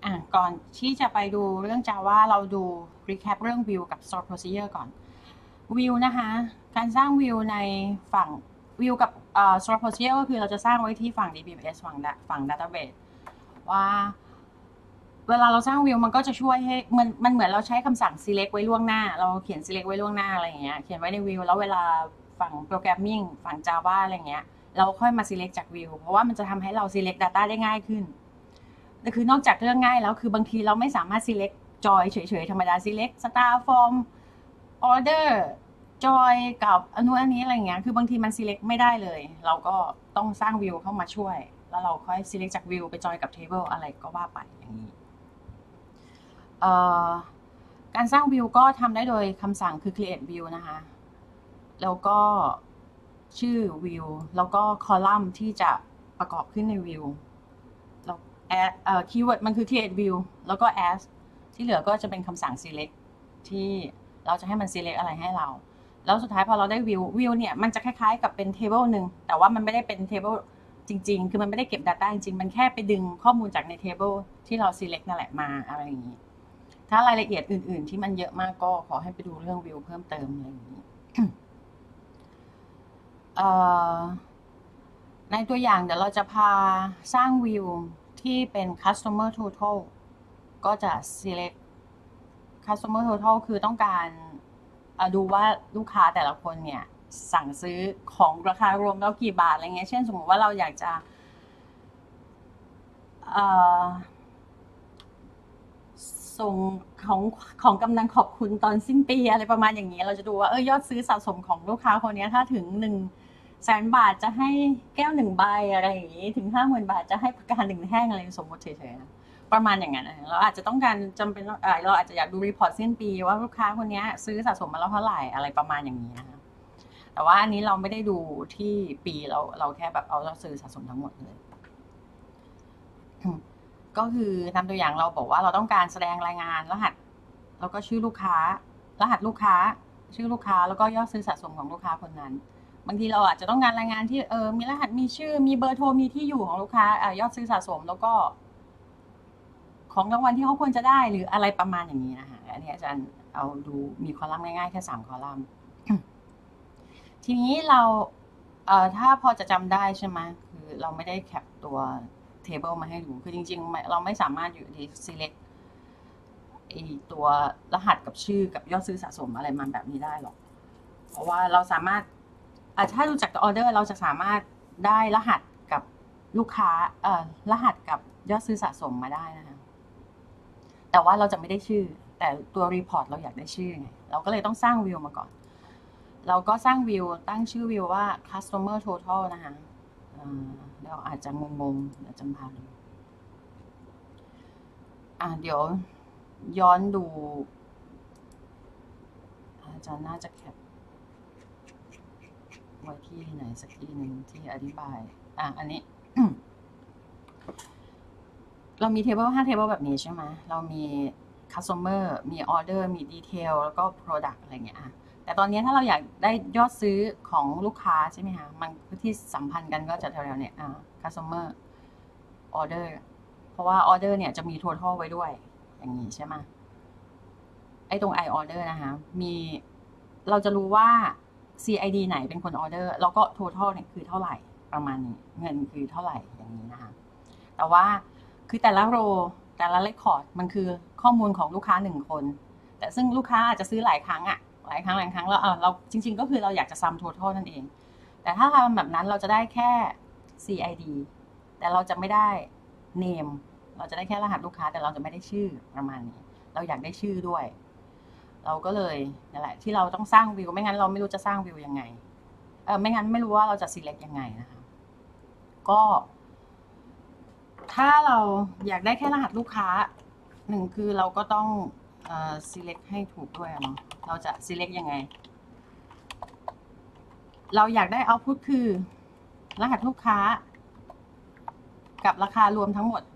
ก่อนที่จะไปดูเรื่อง Java เราดู recap เรื่อง view กับ store procedure ก่อน view นะคะการสร้าง view ในฝั่ง view กับstore procedure ก็คือเราจะสร้างไว้ที่ฝั่ง DBMS ฝั่ง database ว่าเวลาเราสร้าง view มันก็จะช่วยให้มันเหมือนเราใช้คำสั่ง select ไว้ล่วงหน้าเราเขียน select ไว้ล่วงหน้าอะไรอย่างเงี้ยเขียนไว้ใน view แล้วเวลาฝั่ง programming ฝั่ง Java อะไรอย่างเงี้ยเราค่อยมา select จาก view เพราะว่ามันจะทำให้เรา select data ได้ง่ายขึ้นแต่คือนอกจากเรื่องง่ายแล้วคือบางทีเราไม่สามารถ select joy เฉยๆธรรมดา select star form order joy กับอันนู้นอันนี้อะไรอย่างเงี้ยคือบางทีมัน select ไม่ได้เลยเราก็ต้องสร้าง view เข้ามาช่วยแล้วเราค่อย select จาก view ไป join กับ table อะไรก็ว่าไปอย่างนี้การสร้าง view ก็ทำได้โดยคำสั่งคือ create view นะคะแล้วก็ชื่อ view แล้วก็ column ที่จะประกอบขึ้นใน view แล้วkeyword มันคือ create view แล้วก็ as ที่เหลือก็จะเป็นคำสั่ง select ที่เราจะให้มัน select อะไรให้เราแล้วสุดท้ายพอเราได้ view เนี่ยมันจะคล้ายๆกับเป็น table หนึ่งแต่ว่ามันไม่ได้เป็น table จริงๆคือมันไม่ได้เก็บ data จริงๆมันแค่ไปดึงข้อมูลจากใน table ที่เรา select นั่นแหละมาอะไรอย่างนี้ถ้ารายละเอียดอื่นๆที่มันเยอะมากก็ขอให้ไปดูเรื่อง view เพิ่มเติมอะไรอย่างนี้ในตัวอย่างเดี๋ยวเราจะพาสร้าง view ที่เป็น customer total ก็จะ select customer total คือต้องการดูว่าลูกค้าแต่ละคนเนี่ยสั่งซื้อของราคารวมแล้วกี่บาทอะไรเงี้ยเช่นสมมติว่าเราอยากจะส่งของกำลังขอบคุณตอนสิ้นปีอะไรประมาณอย่างนี้เราจะดูว่ายอดซื้อสะสมของลูกค้าคนนี้ถ้าถึง100,000 บาทจะให้แก้ว1ใบอะไรอย่างนี้ถึง50,000 บาทจะให้ปากกา1แท่งอะไรสมมติเฉยๆประมาณอย่างนั้นเราอาจจะต้องการจำเป็นเราอาจจะอยากดูรีพอร์ตสิ้นปีว่าลูกค้าคนนี้ซื้อสะสมมาแล้วเท่าไหร่อะไรประมาณอย่างนี้นะคะแต่ว่าอันนี้เราไม่ได้ดูที่ปีเราแค่แบบเอาเราซื้อสะสมทั้งหมดเลยก็คือทำตัวอย่างเราบอกว่าเราต้องการแสดงรายงานรหัสแล้วก็ชื่อลูกค้ารหัสลูกค้าชื่อลูกค้าแล้วก็ยอดซื้อสะสมของลูกค้าคนนั้นบางทีเราอาจจะต้องการรายงานที่มีรหัสมีชื่อมีเบอร์โทรมีที่อยู่ของลูกค้ายอดซื้อสะสมแล้วก็ของรางวัลที่เขาควรจะได้หรืออะไรประมาณอย่างนี้นะคะอันนี้อาจารย์เอาดูมีคอลัมน์ง่ายๆแค่3คอลัมน์ทีนี้เราถ้าพอจะจำได้ใช่ไหมคือเราไม่ได้แคปตัว table มาให้ดูคือจริงๆเราไม่สามารถอยู่ที่ select ตัวรหัสกับชื่อกับยอดซื้อสะสมอะไรมันแบบนี้ได้หรอกเพราะว่าเราสามารถถ้ารู้จักออเดอร์เราจะสามารถได้รหัสกับลูกค้ารหัสกับยอดซื้อสะสมมาได้นะคะแต่ว่าเราจะไม่ได้ชื่อแต่ตัวรีพอร์ตเราอยากได้ชื่อไงเราก็เลยต้องสร้างวิวมาก่อนเราก็สร้างวิวตั้งชื่อวิวว่า customer total นะคะเราอาจจะงงๆเดี๋ยวจำพาดูเดี๋ยวย้อนดูอาจารย์น่าจะแคปไว้ที่ไหนสักที่หนึ่งที่อธิบายอันนี้ เรามี table 5 table แบบนี้ใช่ไหมเรามี customer มี order มี detail แล้วก็ product อะไรเงี้ยแต่ตอนนี้ถ้าเราอยากได้ยอดซื้อของลูกค้าใช่ไหมคะมันที่สัมพันธ์กันก็จะแถวๆเนี่ย customer order เพราะว่า order เนี่ยจะมี total ไว้ด้วยอย่างนี้ใช่ไหมไอ้ตรง I order นะคะเราจะรู้ว่า CID ไหนเป็นคน order แล้วก็ total เนี่ยคือเท่าไหร่ประมาณนี้เงินคือเท่าไหร่อย่างนี้นะคะแต่ว่าคือแต่ละโรแต่ละเรคคอร์ดมันคือข้อมูลของลูกค้า1คนแต่ซึ่งลูกค้าอาจจะซื้อหลายครั้งหลายครั้งแล้วเราจริงๆก็คือเราอยากจะซัม total นั่นเองแต่ถ้าทำแบบนั้นเราจะได้แค่ CID แต่เราจะไม่ได้ name เราจะได้แค่รหัสลูกค้าแต่เราจะไม่ได้ชื่อประมาณนี้เราอยากได้ชื่อด้วยเราก็เลยนั่นแหละที่เราต้องสร้างวิวไม่งั้นเราไม่รู้จะสร้างวิวยังไงไม่งั้นไม่รู้ว่าเราจะ select ยังไงนะคะก็ถ้าเราอยากได้แค่รหัสลูกค้า1คือเราก็ต้องselect ให้ถูกด้วยเนาะเราจะ select ยังไงเราอยากได้ output คือรหัสลูกค้ากับราคารวมทั้งหมด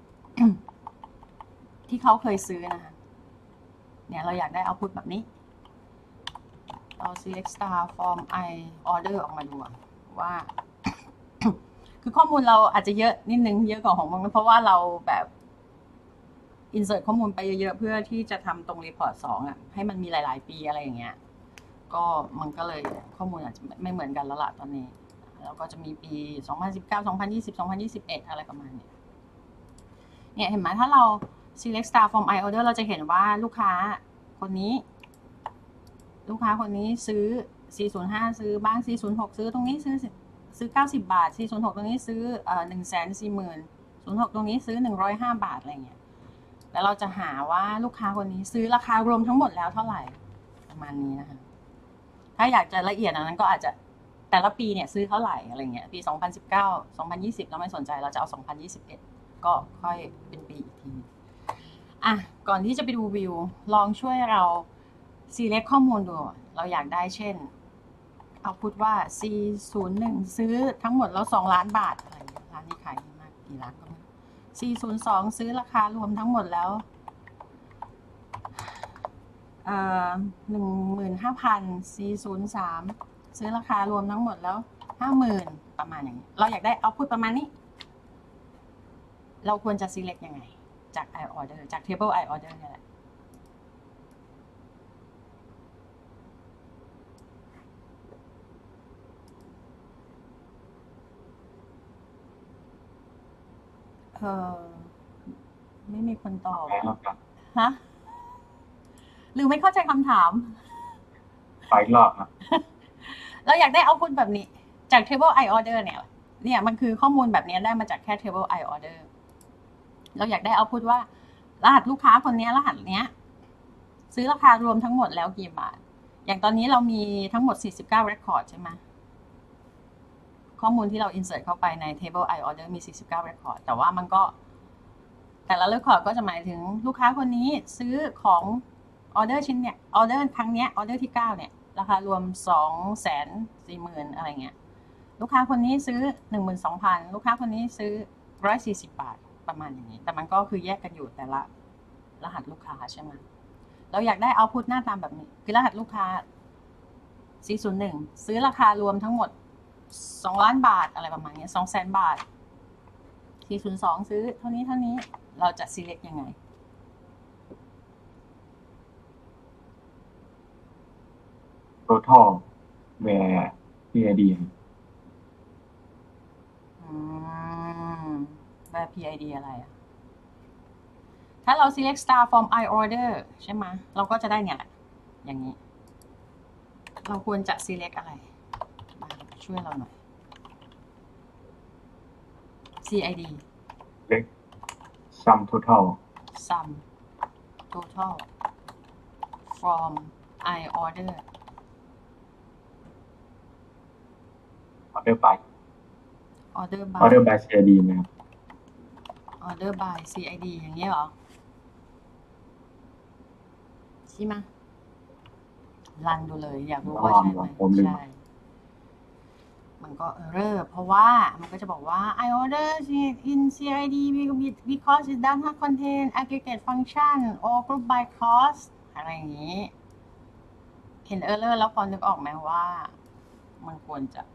ที่เขาเคยซื้อนะคะเนี่ยเราอยากได้ output แบบนี้เรา select star form I order ออกมาดูว่า คือข้อมูลเราอาจจะเยอะนิดนึงเยอะกว่าของมันเพราะว่าเราแบบ insert ข้อมูลไปเยอะๆเพื่อที่จะทำตรง report 2อ่ะให้มันมีหลายๆปีอะไรอย่างเงี้ยก็มันก็เลยข้อมูลอาจจะไม่เหมือนกันแล้วล่ะตอนนี้แล้วก็จะมีปี2019 2020 2021อะไรประมาณเนี้ยเนี่ยเห็นไหมถ้าเรา select star from I order เราจะเห็นว่าลูกค้าคนนี้ซื้อ405ซื้อบ้าง406ซื้อตรงนี้ซื้อ90 บาท406ตรงนี้ซื้อ140,000 06ตรงนี้ซื้อ105 บาทอะไรเงี้ยแล้วเราจะหาว่าลูกค้าคนนี้ซื้อราคารวมทั้งหมดแล้วเท่าไหร่ประมาณนี้นะคะถ้าอยากจะละเอียดนั้นก็อาจจะแต่ละปีเนี่ยซื้อเท่าไหร่อะไรเงี้ยปี2019 2020เราไม่สนใจเราจะเอา2021ก็ค่อยเป็นปีอีกทีอ่ะก่อนที่จะไปดูวิวลองช่วยเรา select ข้อมูลดูเราอยากได้เช่นเอาพูดว่า C01 ซื้อทั้งหมดแล้ว2 ล้านบาทอะไรร้านนี้ขายดีมากกี่ล้านก็ไม่รู้402ซื้อราคารวมทั้งหมดแล้ว15,000 403ซื้อราคารวมทั้งหมดแล้ว 50,000 ประมาณอย่างนี้เราอยากได้เอาพูดประมาณนี้เราควรจะ select ยังไงจาก I order จาก table I order เนี่ยแหละไม่มีคนตอบฮะหรือไม่เข้าใจคำถามไปรอบครับเราอยากได้เอาพูดแบบนี้จาก table I order เนี่ยมันคือข้อมูลแบบนี้ได้มาจากแค่ table I order เราอยากได้เอาพูดว่ารหัสลูกค้าคนนี้รหัสเนี้ยซื้อราคารวมทั้งหมดแล้วกี่บาทอย่างตอนนี้เรามีทั้งหมด49 record ใช่ไหมข้อมูลที่เรา insert เข้าไปใน table I order มี49 record แต่ว่ามันก็แต่ละ record ก็จะหมายถึงลูกค้าคนนี้ซื้อของออเดอร์ชิ้นเนี่ยออเดอร์ครั้งเนี้ยออเดอร์ที่9เนี่ยราคารวม240,000อะไรเงี้ยลูกค้าคนนี้ซื้อ 12,000 ลูกค้าคนนี้ซื้อ140 บาทประมาณอย่างนี้แต่มันก็คือแยกกันอยู่แต่ละรหัสลูกค้าใช่ไหมเราอยากได้เอาพุทหน้าตามแบบนี้คือรหัสลูกค้า401ซื้อราคารวมทั้งหมด2 ล้านบาทอะไรประมาณนี้200,000 บาท402ซื้อเท่านี้เราจะ select ยังไง total where PID where PID อะไรอะถ้าเรา select star from I order ใช่ไหมเราก็จะได้เนี่ยแหละอย่างนี้เราควรจะ select อะไรช่วยเราหน่อย CID select sum total from I order order by CID นะครับ order by CID อย่างเงี้ยเหรอใช่ไหมรันดูเลยอยากรู้ว่าใช่ไหมใช่มันก็error เพราะว่ามันก็จะบอกว่า I order in CID because it does not contain aggregate function or group by cost อะไรอย่างนี้เห็นerrorแล้วพอนึกออกไหมว่ามันควรจะ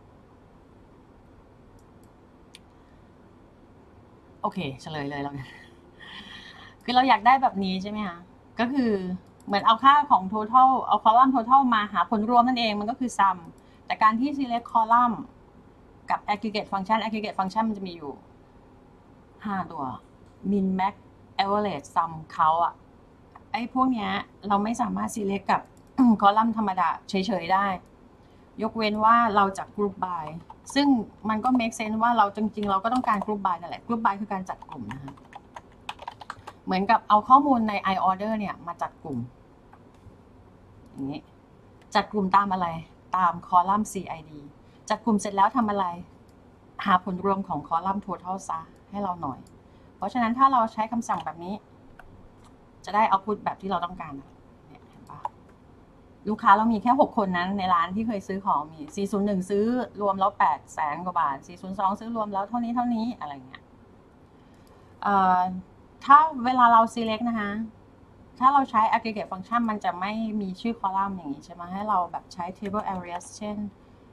โอเคเฉลยเลยแล้วกันคือเราอยากได้แบบนี้ใช่ไหมคะก็คือเหมือนเอาค่าของ total เอา column total มาหาผลรวมนั่นเองมันก็คือ sum แต่การที่ select column กับ aggregate function มันจะมีอยู่5ตัว min max average sum เขาอะไอ้พวกเนี้ยเราไม่สามารถ select กับ column ธรรมดาเฉยๆได้ยกเว้นว่าเราจะ group by ซึ่งมันก็ make sense ว่าเราจริงๆเราก็ต้องการ group by นั่นแหละ group by คือการจัดกลุ่มนะคะเหมือนกับเอาข้อมูลใน I order เนี่ยมาจัดกลุ่มอย่างนี้จัดกลุ่มตามอะไรตามคอลัมน์ CID จัดกลุ่มเสร็จแล้วทำอะไรหาผลรวมของคอลัมน์ total ซะให้เราหน่อยเพราะฉะนั้นถ้าเราใช้คำสั่งแบบนี้จะได้ output แบบที่เราต้องการเนี่ยเห็นปะลูกค้าเรามีแค่6คนนั้นในร้านที่เคยซื้อของมี401ซื้อรวมแล้ว800,000 กว่าบาท402ซื้อรวมแล้วเท่านี้อะไรเงี้ยถ้าเวลาเรา select นะคะถ้าเราใช้ aggregate function มันจะไม่มีชื่อคอลัมน์อย่างนี้ใช่ไหมให้เราแบบใช้ table areas เช่น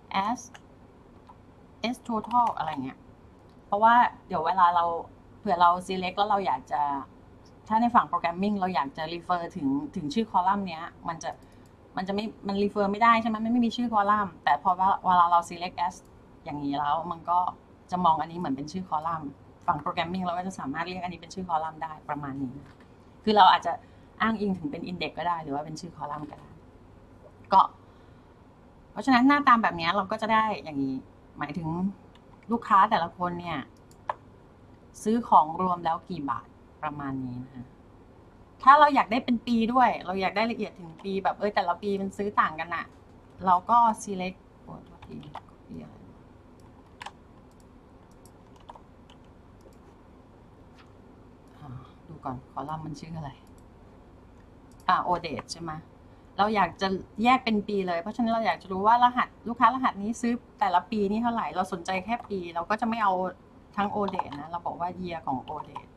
s total อะไรเงี้ยเพราะว่าเดี๋ยวเวลาเราเผื่อเรา select แล้วเราอยากจะถ้าในฝั่งโปรแกรมมิ่งเราอยากจะ refer ถึงชื่อคอลัมน์เนี้ยมันจะไม่มัน refer ไม่ได้ใช่ไหมมันไม่มีชื่อคอลัมน์แต่พอเวลาเรา select as อย่างนี้แล้วมันก็จะมองอันนี้เหมือนเป็นชื่อคอลัมน์ฝั่งโปรแกรมมิ่งเราก็จะสามารถเรียกอันนี้เป็นชื่อคอลัมน์ได้ประมาณนี้คือเราอาจจะอ้างอิงถึงเป็น index ก็ได้หรือว่าเป็นชื่อคอลัมน์ก็ได้ก็เพราะฉะนั้นหน้าตามแบบนี้เราก็จะได้อย่างนี้หมายถึงลูกค้าแต่ละคนเนี่ยซื้อของรวมแล้วกี่บาทประมาณนี้นะคะถ้าเราอยากได้เป็นปีด้วยเราอยากได้ละเอียดถึงปีแบบแต่ละปีมันซื้อต่างกันอะเราก็ select โอ้โทษทีดูก่อนคอลัมน์มันชื่ออะไรโอเดตใช่ไหมเราอยากจะแยกเป็นปีเลยเพราะฉะนั้นเราอยากจะรู้ว่ารหัสลูกค้ารหัสนี้ซื้อแต่ละปีนี่เท่าไหร่เราสนใจแค่ปีเราก็จะไม่เอาทั้ง o d a t นะเราบอกว่า year ของ o d a t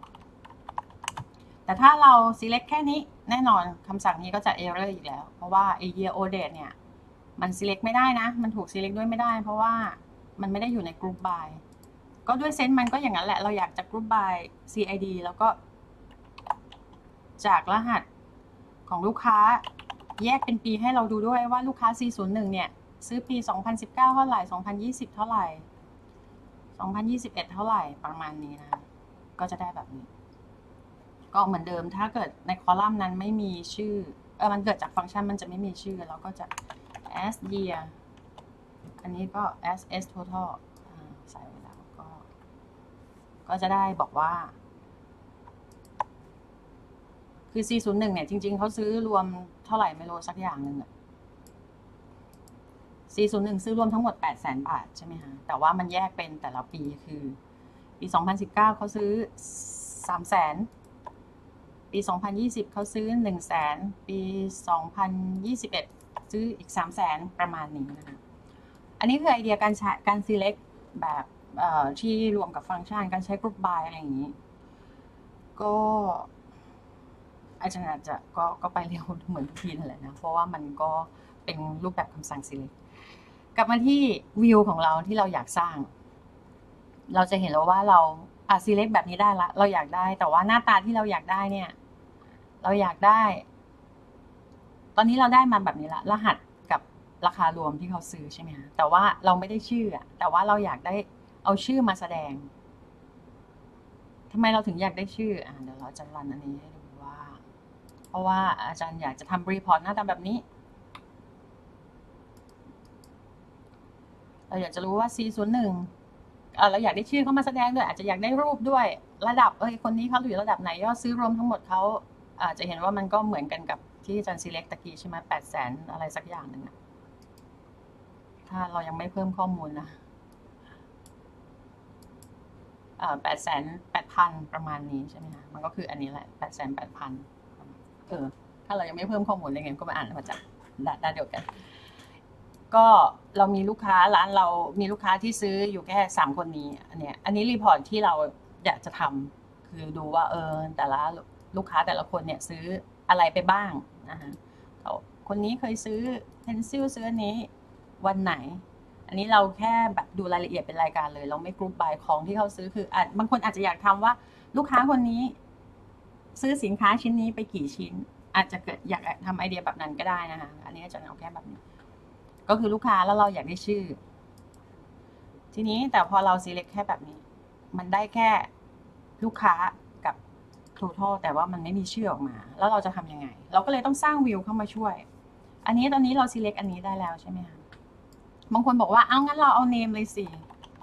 แต่ถ้าเรา select แค่นี้แน่นอนคำสั่งนี้ก็จะ error อีกแล้วเพราะว่า year o d a t เนี่ยมัน select ไม่ได้นะมันถูก select ด้วยไม่ได้เพราะว่ามันไม่ได้อยู่ใน group by ก็ด้วยเซนส์มันก็อย่างนั้นแหละเราอยากจะ group by CID แล้วก็จากรหัสของลูกค้าแยกเป็นปีให้เราดูด้วยว่าลูกค้า 401 เนี่ยซื้อปี 2019 เท่าไหร่ 2020 เท่าไหร่ 2021 เท่าไหร่ประมาณนี้นะก็จะได้แบบนี้ก็เหมือนเดิมถ้าเกิดในคอลัมน์นั้นไม่มีชื่อมันเกิดจากฟังก์ชันมันจะไม่มีชื่อเราก็จะ as year อันนี้ก็ as total ใส่ไว้แล้วก็จะได้บอกว่าคือ 401 เนี่ยจริงๆเขาซื้อรวมเท่าไหร่ไม่รู้สักอย่างหนึ่ง401 ซื้อรวมทั้งหมด 800,000 บาทใช่ไหมคะแต่ว่ามันแยกเป็นแต่ละปีคือปี 2019 เขาซื้อ 300,000 ปี 2020 เขาซื้อ 100,000 ปี 2021 ซื้ออีก 300,000 ประมาณนี้นะคะอันนี้คือไอเดียการใช้การ select แบบที่รวมกับฟังก์ชันการใช้ group by อะไรอย่างนี้ก็อาจารย์จะก็ไปเร็วเหมือนทุกทีนั่นแหละนะเพราะว่ามันก็เป็นรูปแบบคำสั่ง select กลับมาที่วิวของเราที่เราอยากสร้างเราจะเห็นแล้วว่าเราselect แบบนี้ได้ละเราอยากได้แต่ว่าหน้าตาที่เราอยากได้เนี่ยเราอยากได้ตอนนี้เราได้มาแบบนี้ละรหัสกับราคารวมที่เขาซื้อใช่ไหมคะแต่ว่าเราไม่ได้ชื่อแต่ว่าเราอยากได้เอาชื่อมาแสดงทำไมเราถึงอยากได้ชื่อเดี๋ยวเราจะรันอันนี้ให้ดูว่าเพราะว่าอาจารย์อยากจะทำรีพอร์ตหน้าตาแบบนี้เราอยากจะรู้ว่า 401เราอยากได้ชื่อเขามาแสดงด้วยอาจจะอยากได้รูปด้วยระดับคนนี้เขาอยู่ระดับไหนยอดซื้อรวมทั้งหมดเขาอาจจะเห็นว่ามันก็เหมือนกันกับที่อาจารย์ select ตะกี้ใช่ไหม800,000อะไรสักอย่างหนึ่งถ้าเรายังไม่เพิ่มข้อมูลนะ800,000ประมาณนี้ใช่ไหมคะมันก็คืออันนี้แหละ800,000ถ้าเรายังไม่เพิ่มข้อมูลอะไรเงี้ยก็มาอ่านมาจากด้านเดียวกันก็เรามีลูกค้าร้านเรามีลูกค้าที่ซื้ออยู่แค่3คนนี้อันนี้รีพอร์ตที่เราอยากจะทำคือดูว่าแต่ละลูกค้าแต่ละคนเนี่ยซื้ออะไรไปบ้างนะคะคนนี้เคยซื้อเพนซิลซื้ออันนี้วันไหนอันนี้เราแค่แบบดูรายละเอียดเป็นรายการเลยเราไม่กรุ๊ปบายของที่เขาซื้อคือบางคนอาจจะอยากทำว่าลูกค้าคนนี้ซื้อสินค้าชิ้นนี้ไปกี่ชิ้นอาจจะเกิดอยากทำไอเดียแบบนั้นก็ได้นะคะอันนี้จะเอาแค่แบบนี้ก็คือลูกค้าแล้วเราอยากได้ชื่อทีนี้แต่พอเรา select แค่แบบนี้มันได้แค่ลูกค้ากับ total แต่ว่ามันไม่มีชื่อออกมาแล้วเราจะทำยังไงเราก็เลยต้องสร้างวิวเข้ามาช่วยอันนี้ตอนนี้เรา select อันนี้ได้แล้วใช่ไหมคะบางคนบอกว่างั้นเราเอา name เลยสิ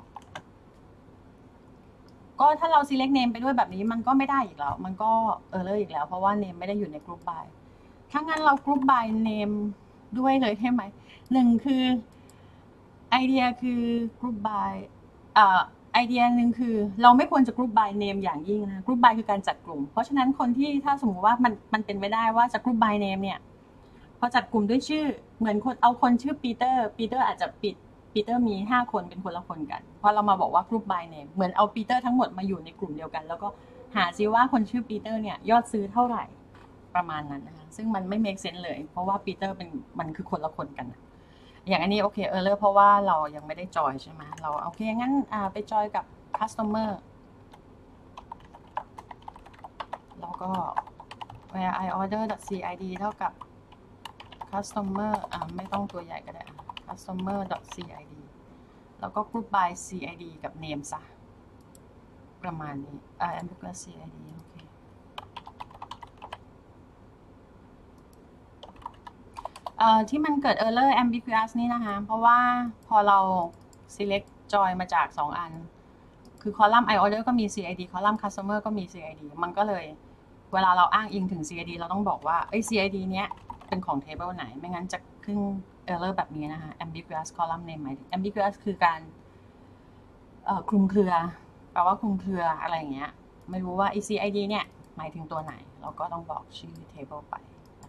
ก็ถ้าเรา select name ไปด้วยแบบนี้มันก็ไม่ได้อีกแล้วมันก็error อีกแล้วเพราะว่า name ไม่ได้อยู่ใน group by ถ้างั้นเรา group by name ด้วยเลยใช่ไหม1คือไอเดียคือ group by ไอเดียหนึ่งคือเราไม่ควรจะ group by name อย่างยิ่งนะ group by คือการจัดกลุ่มเพราะฉะนั้นคนที่ถ้าสมมติว่ามันเป็นไปได้ว่าจะ group by name เนี่ยพอจัดกลุ่มด้วยชื่อเหมือนคนชื่อปีเตอร์อาจจะปีเตอร์มี5คนเป็นคนละคนกันพอเรามาบอกว่า group by name เหมือนเอาปีเตอร์ทั้งหมดมาอยู่ในกลุ่มเดียวกันแล้วก็หาซิว่าคนชื่อปีเตอร์เนี่ยยอดซื้อเท่าไหร่ประมาณนั้นนะคะซึ่งมันไม่ make sense เลยเพราะว่าปีเตอร์มันคือคนละคนกันอย่างอันนี้โอเคเพราะว่าเรายังไม่ได้จอยใช่ไหมเราโอเคงั้นไปจอยกับ customer เราก็ where I order .cid เท่ากับ customer ไม่ต้องตัวใหญ่ก็ได้ customer .cid แล้วก็ group by cid กับ name ซะประมาณนี้ambiguous cid โอเคที่มันเกิด error ambiguous นี่นะคะเพราะว่าพอเรา select join มาจาก2อันคือคอลัมน์ I order ก็มี CID คอลัมน์ customer ก็มี CID มันก็เลยเวลาเราอ้างอิงถึง CID เราต้องบอกว่าCID เนี้ยเป็นของ table ไหนไม่งั้นจะขึ้น error แบบนี้นะคะ ambiguous column name หมายถึง ambiguous คือการคลุมเครือแปลว่าคลุมเครืออะไรอย่างเงี้ยไม่รู้ว่า CID เนี่ยหมายถึงตัวไหนเราก็ต้องบอกชื่อ table ไป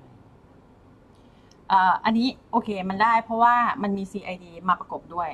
อันนี้โอเคมันได้เพราะว่ามันมี CID มาประกบด้วย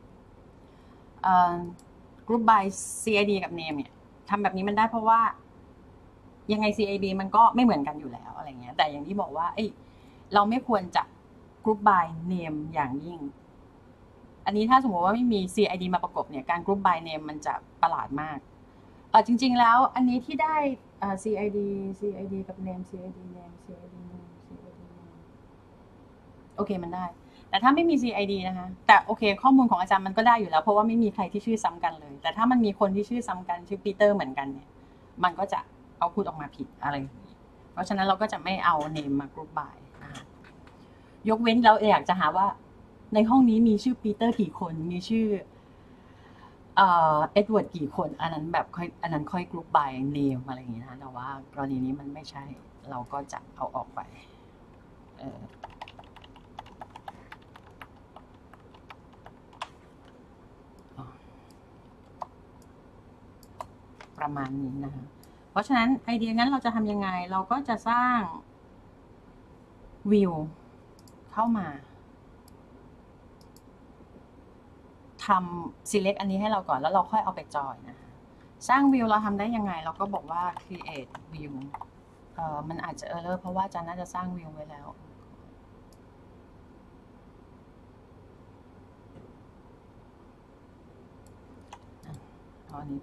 group by CID กับ name เนี่ยทำแบบนี้มันได้เพราะว่ายังไง CID มันก็ไม่เหมือนกันอยู่แล้วอะไรเงี้ยแต่อย่างที่บอกว่าเราไม่ควรจะ group by name อย่างยิ่งอันนี้ถ้าสมมติว่าไม่มี CID มาประกบเนี่ยการ group by name มันจะประหลาดมากจริงๆแล้วอันนี้ที่ได้CID กับ name CID name CID name CID name โอเคมันได้แต่ถ้าไม่มี CID นะคะแต่โอเคข้อมูลของอาจารย์มันก็ได้อยู่แล้วเพราะว่าไม่มีใครที่ชื่อซ้ำกันเลยแต่ถ้ามันมีคนที่ชื่อซ้ำกันชื่อปีเตอร์เหมือนกันเนี่ยมันก็จะเอาพูดออกมาผิดอะไรอย่างนี้เพราะฉะนั้นเราก็จะไม่เอา name มา group by ยกเว้นเราอยากจะหาว่าในห้องนี้มีชื่อปีเตอร์กี่คนมีชื่อเอ็ดเวิร์ดกี่คนอันนั้นค่อย group by name อะไรอย่างนี้นะแต่ว่ากรณีนี้มันไม่ใช่เราก็จะเอาออกไปประมาณนี้นะคะเพราะฉะนั้นไอเดียงั้นเราจะทำยังไงเราก็จะสร้างวิวเข้ามาทำ select อันนี้ให้เราก่อนแล้วเราค่อยเอาไปจอยนะคะสร้างวิวเราทำได้ยังไงเราก็บอกว่า create view มันอาจจะ error เพราะว่าอาจารย์น่าจะสร้างวิวไว้แล้วเอาอันนี้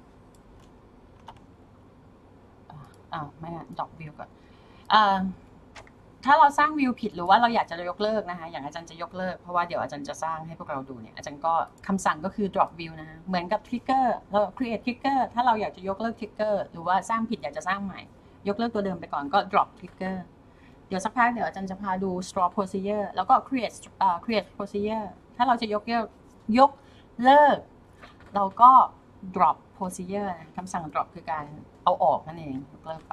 ไม่ดอกวิวก่อนถ้าเราสร้างวิวผิดหรือว่าเราอยากจะยกเลิกนะคะอย่างอาจารย์จะยกเลิกเพราะว่าเดี๋ยวอาจารย์จะสร้างให้พวกเราดูเนี่ยอาจารย์ก็คำสั่งก็คือ drop view นะคะเหมือนกับ trigger เรา create trigger ถ้าเราอยากจะยกเลิก trigger หรือว่าสร้างผิดอยากจะสร้างใหม่ยกเลิกตัวเดิมไปก่อนก็ drop trigger เดี๋ยวสักพักเดี๋ยวอาจารย์จะพาดู store procedure แล้วก็ create procedure ถ้าเราจะยกเลิกเราก็ drop procedure คำสั่ง drop คือการเอาออกนั่นเองยกเลิกไป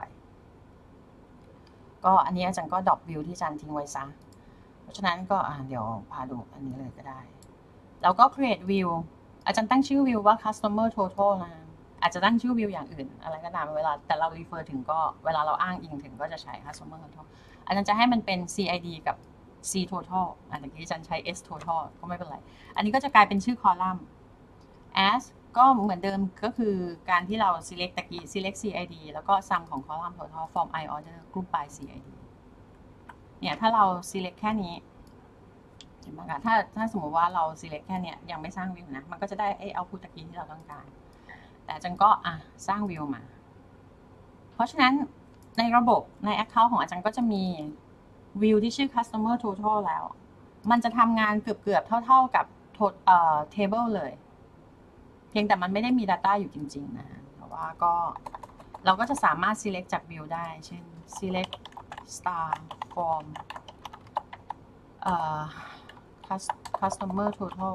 ก็อันนี้อาจารย์ก็ดรอปวิวที่อาจารย์ทิ้งไว้ซะเพราะฉะนั้นก็เดี๋ยวพาดูอันนี้เลยก็ได้แล้วก็ create view อาจารย์ตั้งชื่อวิวว่า customer total นะอาจจะตั้งชื่อวิวอย่างอื่นอะไรก็ตามเวลาแต่เรา refer ถึงก็เวลาเราอ้างอิงถึงก็จะใช้ customer total อาจารย์จะให้มันเป็น CID กับ C total อันนี้อาจารย์ใช้ S total ก็ไม่เป็นไรอันนี้ก็จะกลายเป็นชื่อคอลัมน์ asก็เหมือนเดิมก็คือการที่เรา select ตะกี้ select CID แล้วก็ sum ของ column total from I order group by CID เนี่ยถ้าเรา select แค่นี้เห็นไหมคะถ้าสมมติว่าเรา select แค่นี้ยังไม่สร้างวิวนะมันก็จะได้output ตะกี้ที่เราต้องการแต่อาจารย์ก็สร้างวิวมาเพราะฉะนั้นในระบบใน account ของอาจารย์ก็จะมีวิวที่ชื่อ customer total แล้วมันจะทำงานเกือบเท่ากับtable เลยเพียงแต่มันไม่ได้มี Data อยู่จริงๆนะแต่ว่าก็เราก็จะสามารถ select จาก view ได้เช่น select star from customer total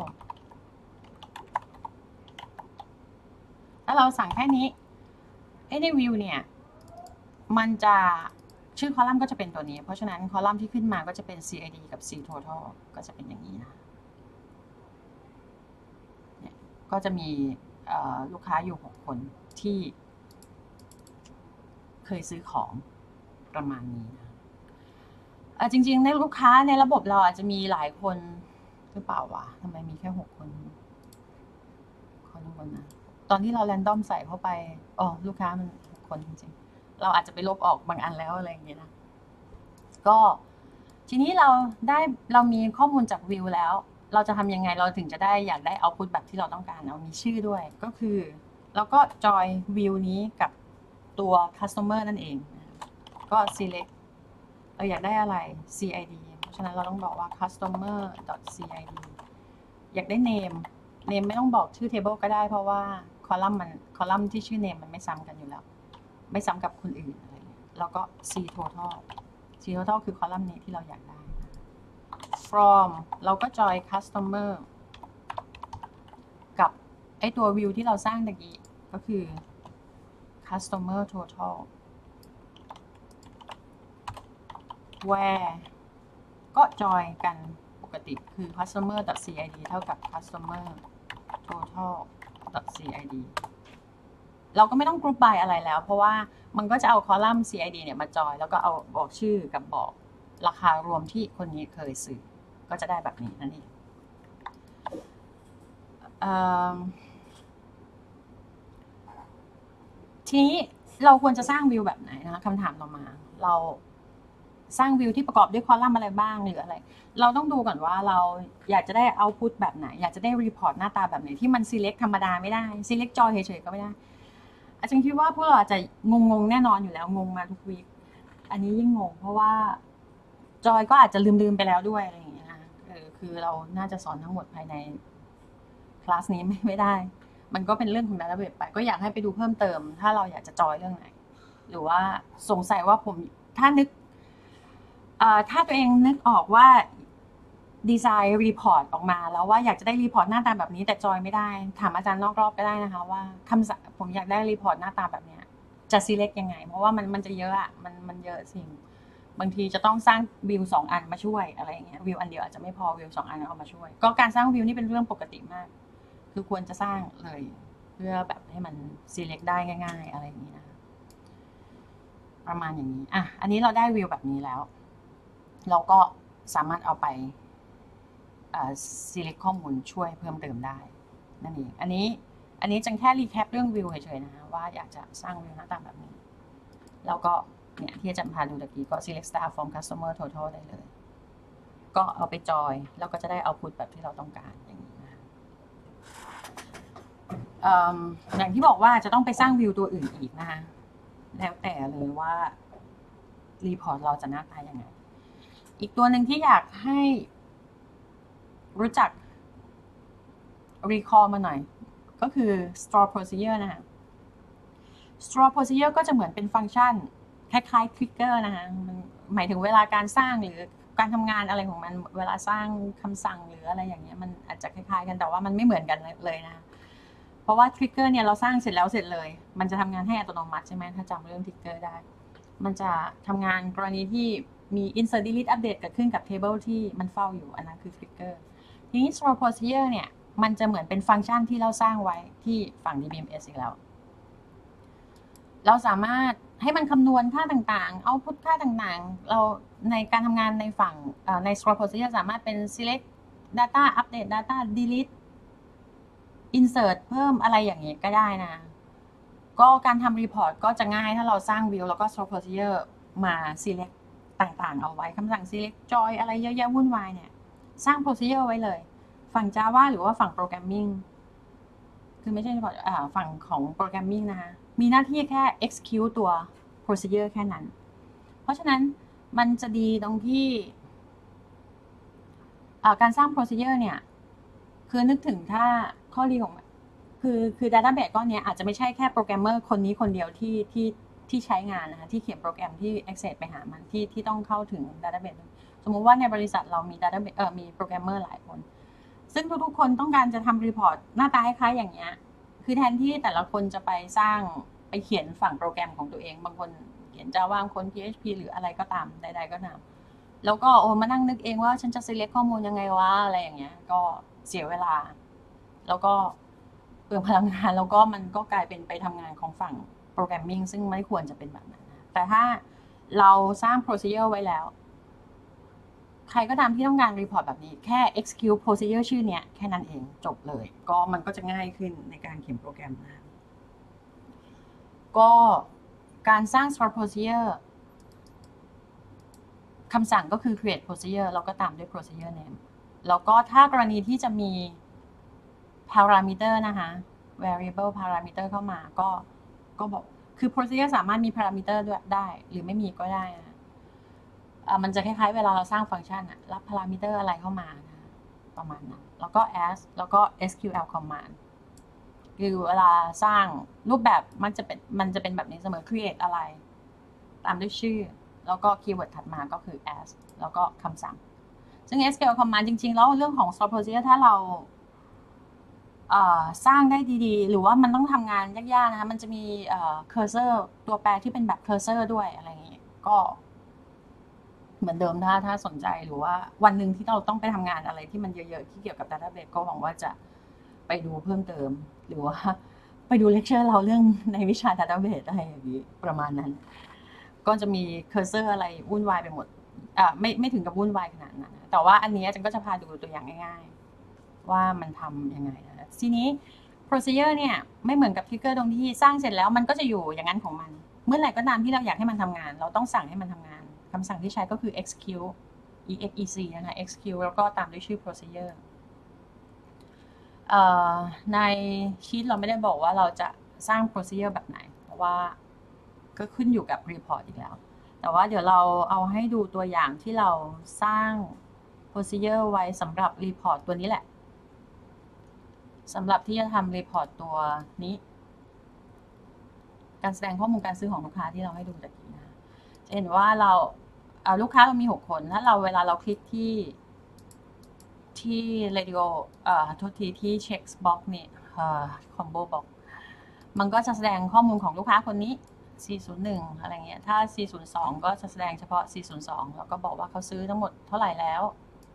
ถ้าเราสั่งแค่นี้ใน view เนี่ยมันจะชื่อคอลัมน์ก็จะเป็นตัวนี้เพราะฉะนั้นคอลัมน์ที่ขึ้นมาก็จะเป็น CID กับ C total ก็จะเป็นอย่างนี้นะก็จะมีลูกค้าอยู่6คนที่เคยซื้อของประมาณนี้นะจริงๆในลูกค้าในระบบเราอาจจะมีหลายคนหรือเปล่าวะทำไมมีแค่6คนนะตอนที่เราแรนดอมใส่เข้าไปลูกค้ามัน6คนจริงๆเราอาจจะไปลบออกบางอันแล้วอะไรอย่างเงี้ยนะก็ทีนี้เรามีข้อมูลจากวิวแล้วเราจะทำยังไงเราถึงจะอยากได้outputแบบที่เราต้องการมีชื่อด้วยก็คือเราก็จอยวิวนี้กับตัว customer นั่นเองก็ select เราอยากได้อะไร CID เพราะฉะนั้นเราต้องบอกว่า customer.cid อยากได้ name ไม่ต้องบอกชื่อ table ก็ได้เพราะว่าคอลัมน์ที่ชื่อ name มันไม่ซ้ำกันอยู่แล้วไม่ซ้ำกับคนอื่นอะไรแล้วก็ c total คือคอลัมน์นี้ที่เราอยากได้ from เราก็ join customer กับไอตัว view ที่เราสร้างตะกี้ก็คือ customer total where ก็ join กันปกติคือ customer.cid เท่ากับ customer total.cid เราก็ไม่ต้อง group by อะไรแล้วเพราะว่ามันก็จะเอาคอลัมน์ CID เนี่ยมาจอยแล้วก็เอาบอกชื่อกับบอกราคารวมที่คนนี้เคยซื้อก็จะได้แบบนี้นั่นเองทีนี้เราควรจะสร้างวิวแบบไหนนะคะคำถามต่อมาเราสร้างวิวที่ประกอบด้วยคอลัมน์อะไรบ้างหรืออะไรเราต้องดูก่อนว่าเราอยากจะได้เอาท์พุตแบบไหนอยากจะได้รีพอร์ตหน้าตาแบบไหนที่มัน select ธรรมดาไม่ได้ select จอยเฉยๆก็ไม่ได้อาจารย์คิดว่าพวกเราอาจจะงงแน่นอนอยู่แล้วงงมาทุกวีคอันนี้ยิ่งงงเพราะว่าจอยก็อาจจะลืมไปแล้วด้วยอะไรอย่างเงี้ยนะคือเราน่าจะสอนทั้งหมดภายในคลาสนี้ไม่ได้มันก็เป็นเรื่องของ database ไปก็อยากให้ไปดูเพิ่มเติมถ้าเราอยากจะจอยเรื่องไหนหรือว่าสงสัยว่าผมถ้าตัวเองนึกออกว่าดีไซน์รีพอร์ตออกมาแล้วว่าอยากจะได้รีพอร์ตหน้าตาแบบนี้แต่จอยไม่ได้ถามอาจารย์นอกรอบก็ได้นะคะว่าผมอยากได้รีพอร์ตหน้าตาแบบนี้จะ select ยังไงเพราะว่ามันจะเยอะอะมันเยอะสิ่งบางทีจะต้องสร้างวิว2 อันมาช่วยอะไรอย่างเงี้ยวิวอันเดียวอาจจะไม่พอวิว2 อันเอามาช่วยก็การสร้างวิวนี่เป็นเรื่องปกติมากคือควรจะสร้างเลยเพื่อแบบให้มัน select ได้ง่ายๆอะไรอย่างนี้นะประมาณอย่างนี้อันนี้เราได้วิวแบบนี้แล้วเราก็สามารถเอาไปselect ข้อมูลช่วยเพิ่มเติมได้นั่นเองอันนี้จังแค่รีแคปเรื่องวิวเฉยๆนะคะว่าอยากจะสร้างวิวหน้าตาแบบนี้แล้วก็เนี่ยที่อาจารย์พาดูตะกี้ก็ select star from customer total ได้เลยก็เอาไปจอยแล้วก็จะได้ output แบบที่เราต้องการอย่างนี้นะอย่างที่บอกว่าจะต้องไปสร้างวิวตัวอื่นอีกนะคะแล้วแต่เลยว่ารีพอร์ตเราจะหน้าตายังไงอีกตัวหนึ่งที่อยากให้รู้จัก recall มาหน่อยก็คือ store procedure นะคะ store procedure ก็จะเหมือนเป็นฟังก์ชันคล้ายๆ trigger นะคะมันหมายถึงเวลาการสร้างหรือการทำงานอะไรของมันเวลาสร้างคำสั่งหรืออะไรอย่างเงี้ยมันอาจจะคล้ายๆกันแต่ว่ามันไม่เหมือนกันเลยนะเพราะว่า trigger เนี่ยเราสร้างเสร็จแล้วเสร็จเลยมันจะทำงานให้อัตโนมัติใช่ไหมถ้าจำเรื่อง trigger ได้มันจะทำงานกรณีที่มี insert delete update เกิดขึ้นกับ table ที่มันเฝ้าอยู่อันนั้นคือ trigger ทีนี้ store procedure เนี่ยมันจะเหมือนเป็นฟังก์ชันที่เราสร้างไว้ที่ฝั่ง DBMS อีกแล้วเราสามารถให้มันคำนวณค่าต่างๆ output ค่าต่างๆเราในการทำงานในฝั่งใน store procedure สามารถเป็น select data update data delete insert เพิ่มอะไรอย่างนี้ก็ได้นะก็การทำ report ก็จะง่ายถ้าเราสร้าง view แล้วก็ store procedure มา select ต่างๆเอาไว้คำสั่ง select joy อะไรเยอะแยะวุ่นวายเนี่ยสร้าง procedure ไว้เลยฝั่ง Java หรือว่าฝั่ง programming คือไม่ใช่เฉพาะฝั่งของ programming นะคะมีหน้าที่แค่ execute ตัว procedure แค่นั้นเพราะฉะนั้นมันจะดีตรงที่การสร้าง procedure เนี่ยคือนึกถึงถ้าข้อดีของคือ database ก้อนนี้อาจจะไม่ใช่แค่โปรแกรมเมอร์คนนี้คนเดียวที่ใช้งานนะคะที่เขียนโปรแกรมที่ access ไปหามันที่ต้องเข้าถึง database สมมุติว่าในบริษัทเรามี database มีโปรแกรมเมอร์หลายคนซึ่งทุกๆคนต้องการจะทำ report หน้าตาคล้ายๆอย่างเงี้ยคือแทนที่แต่ละคนจะไปเขียนฝั่งโปรแกรมของตัวเองบางคนเขียน Java บางคน PHP หรืออะไรก็ตามใดๆก็ตามแล้วก็มานั่งนึกเองว่าฉันจะ select ข้อมูลยังไงวะอะไรอย่างเงี้ยก็เสียเวลาแล้วก็เปลืองพลังงานแล้วก็มันก็กลายเป็นไปทำงานของฝั่งโปรแกรมมิ่งซึ่งไม่ควรจะเป็นแบบนั้นนะแต่ถ้าเราสร้าง procedure ไว้แล้วใครก็ตามที่ต้องการ report แบบนี้แค่ execute procedure ชื่อเนี้ยแค่นั้นเองจบเลยก็มันก็จะง่ายขึ้นในการเขียนโปรแกรมนะก็การสร้าง store procedure คำสั่งก็คือ create procedure แล้วก็ตามด้วย procedure name แล้วก็ถ้ากรณีที่จะมี parameter นะคะ variable parameter เข้ามาก็บอกคือ procedure สามารถมี parameter ด้วยได้หรือไม่มีก็ได้นะมันจะคล้ายๆเวลาเราสร้างฟังก์ชันอะรับ parameter อะไรเข้ามานะประมาณนั้นแล้วก็ as แล้วก็ SQL command คือเวลาสร้างรูปแบบมันจะเป็นแบบนี้เสมอ create อะไรตามด้วยชื่อแล้วก็คีย์เวิร์ดถัดมาก็คือ as แล้วก็คำสั่งซึ่ง SQL command จริงๆแล้วเรื่องของ stored procedure ถ้าเราสร้างได้ดีๆหรือว่ามันต้องทำงานยากๆนะคะมันจะมีcursor ตัวแปรที่เป็นแบบ cursor ด้วยอะไรอย่างงี้ก็เหมือนเดิมถ้าสนใจหรือว่าวันหนึ่งที่เราต้องไปทำงานอะไรที่มันเยอะๆที่เกี่ยวกับ database ก็หวังว่าจะไปดูเพิ่มเติมหรือว่าไปดูเลคเชอร์เราเรื่องในวิชา database อะไรอย่างนี้ประมาณนั้นก็จะมีเคอร์เซอร์อะไรวุ่นวายไปหมดไม่ถึงกับวุ่นวายขนาดนั้นแต่ว่าอันนี้อาจารย์ก็จะพาดูตัวอย่างง่ายๆว่ามันทำยังไงนะทีนี้ procedure เนี่ยไม่เหมือนกับ trigger ตรงที่สร้างเสร็จแล้วมันก็จะอยู่อย่างนั้นของมันเมื่อไหร่ก็ตามที่เราอยากให้มันทำงานเราต้องสั่งให้มันทำงานคำสั่งที่ใช้ก็คือ execute exec นะคะ execute แล้วก็ตามด้วยชื่อ procedureในชีทเราไม่ได้บอกว่าเราจะสร้าง procedure แบบไหนเพราะว่าก็ขึ้นอยู่กับ report อีกแล้วแต่ว่าเดี๋ยวเราเอาให้ดูตัวอย่างที่เราสร้าง procedure ไว้สำหรับ report ตัวนี้แหละสำหรับที่จะทำ report ตัวนี้การแสดงข้อมูลการซื้อของลูกค้าที่เราให้ดูตะกี้นะจะเห็นว่าเราลูกค้าเรามี6คนถ้าเวลาเราคลิกที่ radio โทษทีที่ check box นี่combo box มันก็จะแสดงข้อมูลของลูกค้าคนนี้401อะไรเงี้ยถ้า402ก็จะแสดงเฉพาะ402แล้วก็บอกว่าเขาซื้อทั้งหมดเท่าไหร่แล้ว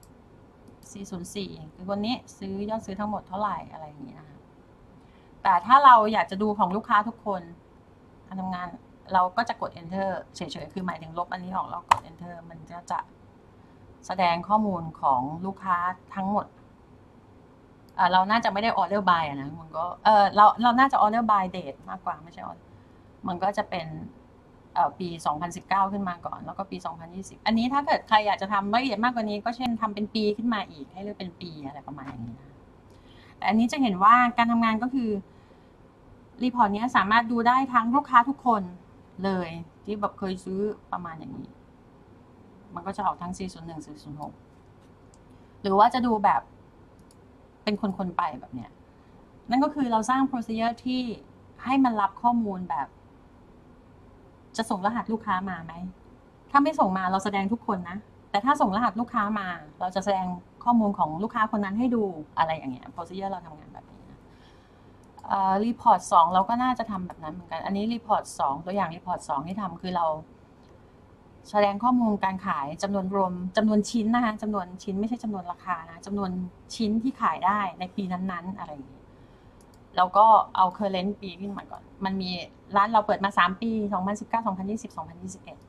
404คือคนนี้ซื้อยอดซื้อทั้งหมดเท่าไหร่อะไรอย่างเงี้ยแต่ถ้าเราอยากจะดูของลูกค้าทุกคนการทำงานเราก็จะกด enter เฉยๆคือหมายถึงลบอันนี้ออกแล้วกด enter มันจะแสดงข้อมูลของลูกค้าทั้งหมดเราน่าจะไม่ได้ order by นะมันก็เราน่าจะ order by date มากกว่าไม่ใช่ มันก็จะเป็นปี2019ขึ้นมาก่อนแล้วก็ปี2020อันนี้ถ้าเกิดใครอยากจะทำละเอียดมากกว่านี้ก็เช่นทำเป็นปีขึ้นมาอีกให้เลือกเป็นปีอะไรประมาณอย่างนี้นะแต่อันนี้จะเห็นว่าการทำงานก็คือรีพอร์ตนี้สามารถดูได้ทั้งลูกค้าทุกคนเลยที่แบบเคยซื้อประมาณอย่างนี้มันก็จะออกทั้ง401 406หรือว่าจะดูแบบเป็นคนๆไปแบบเนี้ยนั่นก็คือเราสร้าง procedure ที่ให้มันรับข้อมูลแบบจะส่งรหัสลูกค้ามาไหมถ้าไม่ส่งมาเราแสดงทุกคนนะแต่ถ้าส่งรหัสลูกค้ามาเราจะแสดงข้อมูลของลูกค้าคนนั้นให้ดูอะไรอย่างเงี้ย procedure เราทำงานแบบนี้นะreport 2เราก็น่าจะทำแบบนั้นเหมือนกันอันนี้ report 2ตัวอย่าง report 2ที่ทำคือเราแสดงข้อมูลการขายจำนวนรวมจำนวนชิ้นนะคะจำนวนชิ้นไม่ใช่จำนวนราคานะจำนวนชิ้นที่ขายได้ในปีนั้นๆอะไรอย่างเงี้ยแล้วก็เอา current ปีขึ้นมาก่อนมันมีร้านเราเปิดมา3ปี2019 2020 2021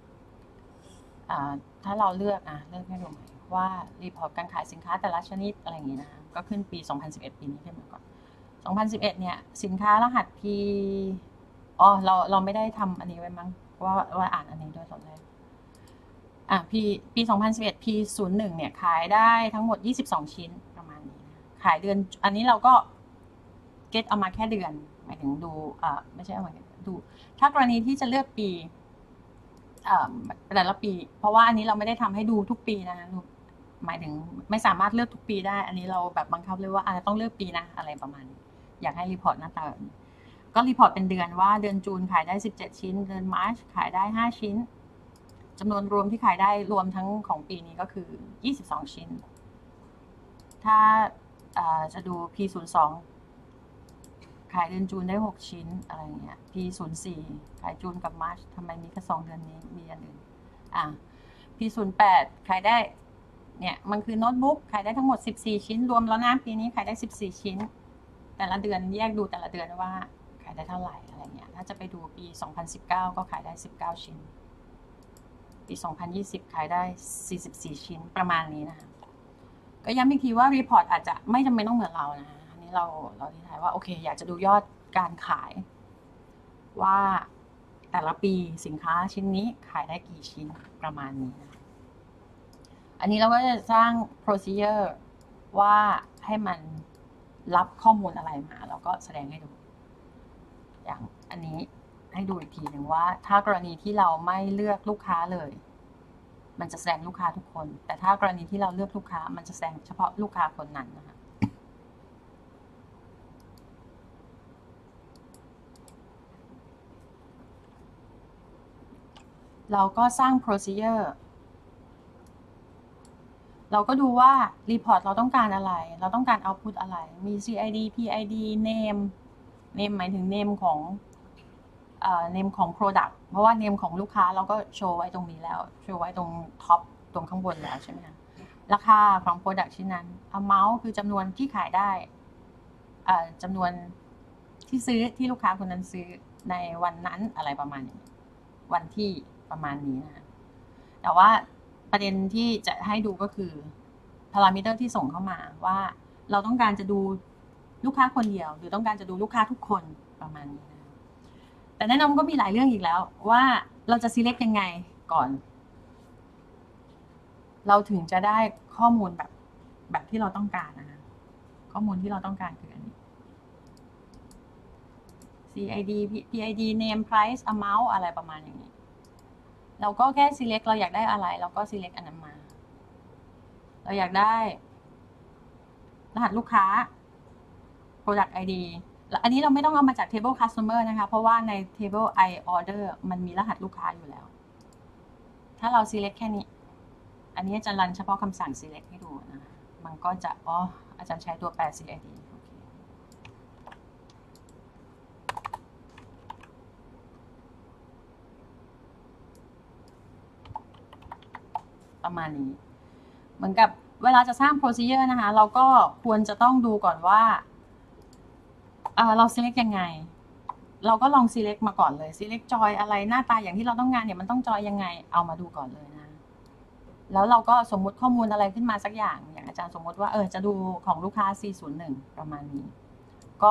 ถ้าเราเลือกให้ดูใหม่ว่ารีพอร์ตการขายสินค้าแต่ละชนิดอะไรอย่างงี้นะคะก็ขึ้นปี2011ปีนี้ขึ้นมาก่อน2011เนี่ยสินค้ารหัส P เราไม่ได้ทำอันนี้ไว้มั้งว่าอ่านอันนี้ด้วยตอนแรกปี2011 P01 เนี่ยขายได้ทั้งหมด22ชิ้นประมาณนี้นะขายเดือนอันนี้เราก็เก็ตเอามาแค่เดือนหมายถึงดูไม่ใช่เอามาดูถ้ากรณีที่จะเลือกปีแต่ละปีเพราะว่าอันนี้เราไม่ได้ทำให้ดูทุกปีนะหมายถึงไม่สามารถเลือกทุกปีได้อันนี้เราแบบบังคับเลยว่าต้องเลือกปีนะอะไรประมาณนี้อยากให้รีพอร์ตหน้าตาแบบนี้ก็รีพอร์ตเป็นเดือนว่าเดือนจูนขายได้17ชิ้นเดือนมาร์ชขายได้5ชิ้นจำนวนรวมที่ขายได้รวมทั้งของปีนี้ก็คือ22ชิ้นถ้าจะดู P02 ขายเดือนจูนได้6ชิ้นอะไรเงี้ย P04 ขายจูนกับมาร์ชทำไมมีแค่2เดือนนี้มีอันอื่นP08 ขายได้เนี่ยมันคือโน้ตบุ๊กขายได้ทั้งหมด14ชิ้นรวมแล้วนะปีนี้ขายได้14ชิ้นแต่ละเดือนแยกดูแต่ละเดือนว่าขายได้เท่าไหร่อะไรเงี้ยถ้าจะไปดูปี2019ก็ขายได้19ชิ้นปี2020ขายได้44ชิ้นประมาณนี้นะคะก็ย้ำอีกทีว่ารีพอร์ตอาจจะไม่จำเป็นต้องเหมือนเรานะเราที่ถ่ายว่าโอเคอยากจะดูยอดการขายว่าแต่ละปีสินค้าชิ้นนี้ขายได้กี่ชิ้นประมาณนี้นะอันนี้เราก็จะสร้าง procedure ว่าให้มันรับข้อมูลอะไรมาแล้วก็แสดงให้ดูอย่างอันนี้ให้ดูอีกทีหนึ่งว่าถ้ากรณีที่เราไม่เลือกลูกค้าเลย มันจะแสดงลูกค้าทุกคน แต่ถ้ากรณีที่เราเลือกลูกค้ามันจะแสดงเฉพาะลูกค้าคนนั้นนะคะเราก็สร้าง procedure เราก็ดูว่า report เราต้องการอะไร เราต้องการ output อะไร มี CID PID name หมายถึง name ของname ของ product เพราะว่า name ของลูกค้าเราก็โชว์ไว้ตรงนี้แล้ว โชว์ไว้ตรง top ตรงข้างบนแล้วใช่ไหมคะราคาของ product ชิ้นนั้น amount คือจำนวนที่ขายได้จำนวนที่ซื้อที่ลูกค้าคนนั้นซื้อในวันนั้นอะไรประมาณนี้วันที่ประมาณนี้นะแต่ว่าประเด็นที่จะให้ดูก็คือพารามิเตอร์ที่ส่งเข้ามาว่าเราต้องการจะดูลูกค้าคนเดียวหรือต้องการจะดูลูกค้าทุกคนประมาณนี้นะแต่แน่นอนก็มีหลายเรื่องอีกแล้วว่าเราจะ select ยังไงก่อนเราถึงจะได้ข้อมูลแบบที่เราต้องการนะคะข้อมูลที่เราต้องการคืออันนี้ CID PID name price amount อะไรประมาณอย่างนี้เราก็แค่ select เราอยากได้อะไรเราก็ select อันนั้นมาเราอยากได้รหัสลูกค้า product ID แล้วอันนี้เราไม่ต้องเอามาจาก table customer นะคะเพราะว่าใน table I order มันมีรหัสลูกค้าอยู่แล้วถ้าเรา select แค่นี้อันนี้จะรันเฉพาะคำสั่ง select ให้ดูนะมันก็จะอาจารย์ใช้ตัวแปร CID ประมาณนี้เหมือนกับเวลาจะสร้าง procedure นะคะเราก็ควรจะต้องดูก่อนว่าเรา select ยังไงเราก็ลอง select มาก่อนเลย select joy อะไรหน้าตาอย่างที่เราต้องการเนี่ยมันต้องจอยยังไงเอามาดูก่อนเลยนะแล้วเราก็สมมุติข้อมูลอะไรขึ้นมาสักอย่างอาจารย์สมมติว่าจะดูของลูกค้า 401 ประมาณนี้ก็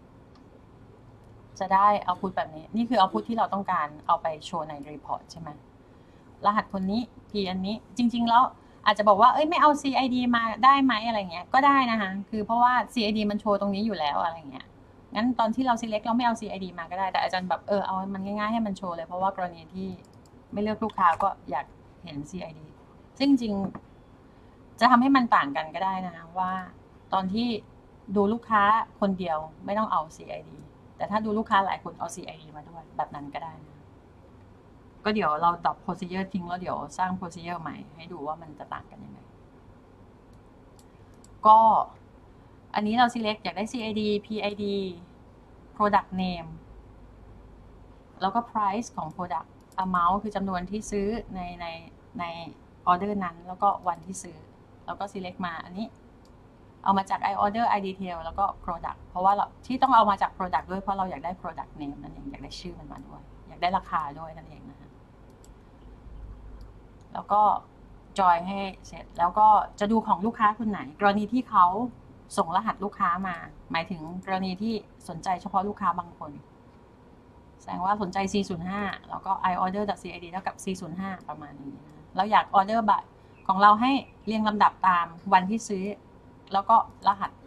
จะได้เอาพุทแบบนี้นี่คือเอาพุทที่เราต้องการเอาไปโชว์ใน report ใช่ไหมรหัสคนนี้ P อันนี้จริงๆแล้วอาจจะบอกว่าไม่เอา CID มาได้ไหมอะไรเงี้ยก็ได้นะคะคือเพราะว่า CID มันโชว์ตรงนี้อยู่แล้วอะไรเงี้ยงั้นตอนที่เรา select เราไม่เอา CID มาก็ได้แต่อาจารย์แบบเอามันง่ายๆให้มันโชว์เลยเพราะว่ากรณีที่ไม่เลือกลูกค้าก็อยากเห็น CID ซึ่งจริงจะทำให้มันต่างกันก็ได้นะคะว่าตอนที่ดูลูกค้าคนเดียวไม่ต้องเอา CID แต่ถ้าดูลูกค้าหลายคนเอา CID มาด้วยแบบนั้นก็ได้นะก็เดี๋ยวเราดรอป procedure ทิ้งแล้วเดี๋ยวสร้าง procedure ใหม่ให้ดูว่ามันจะต่างกันยังไงก็อันนี้เรา select อยากได้ CID PID product name แล้วก็ price ของ product amount คือจำนวนที่ซื้อในออเดอร์นั้นแล้วก็วันที่ซื้อแล้วก็ select มาอันนี้เอามาจาก I order I detail แล้วก็ product เพราะว่าเราที่ต้องเอามาจาก product ด้วยเพราะเราอยากได้ product name นั่นเองอยากได้ชื่อมันมาด้วยอยากได้ราคาด้วยนั่นเองนะคะแล้วก็จอยให้เสร็จแล้วก็จะดูของลูกค้าคนไหนกรณีที่เขาส่งรหัสลูกค้ามาหมายถึงกรณีที่สนใจเฉพาะลูกค้าบางคนแสดงว่าสนใจ 405 แล้วก็ I order .cid เท่ากับ 405 ประมาณนี้นะเราอยาก order by ของเราให้เรียงลำดับตามวันที่ซื้อแล้วก็รหัส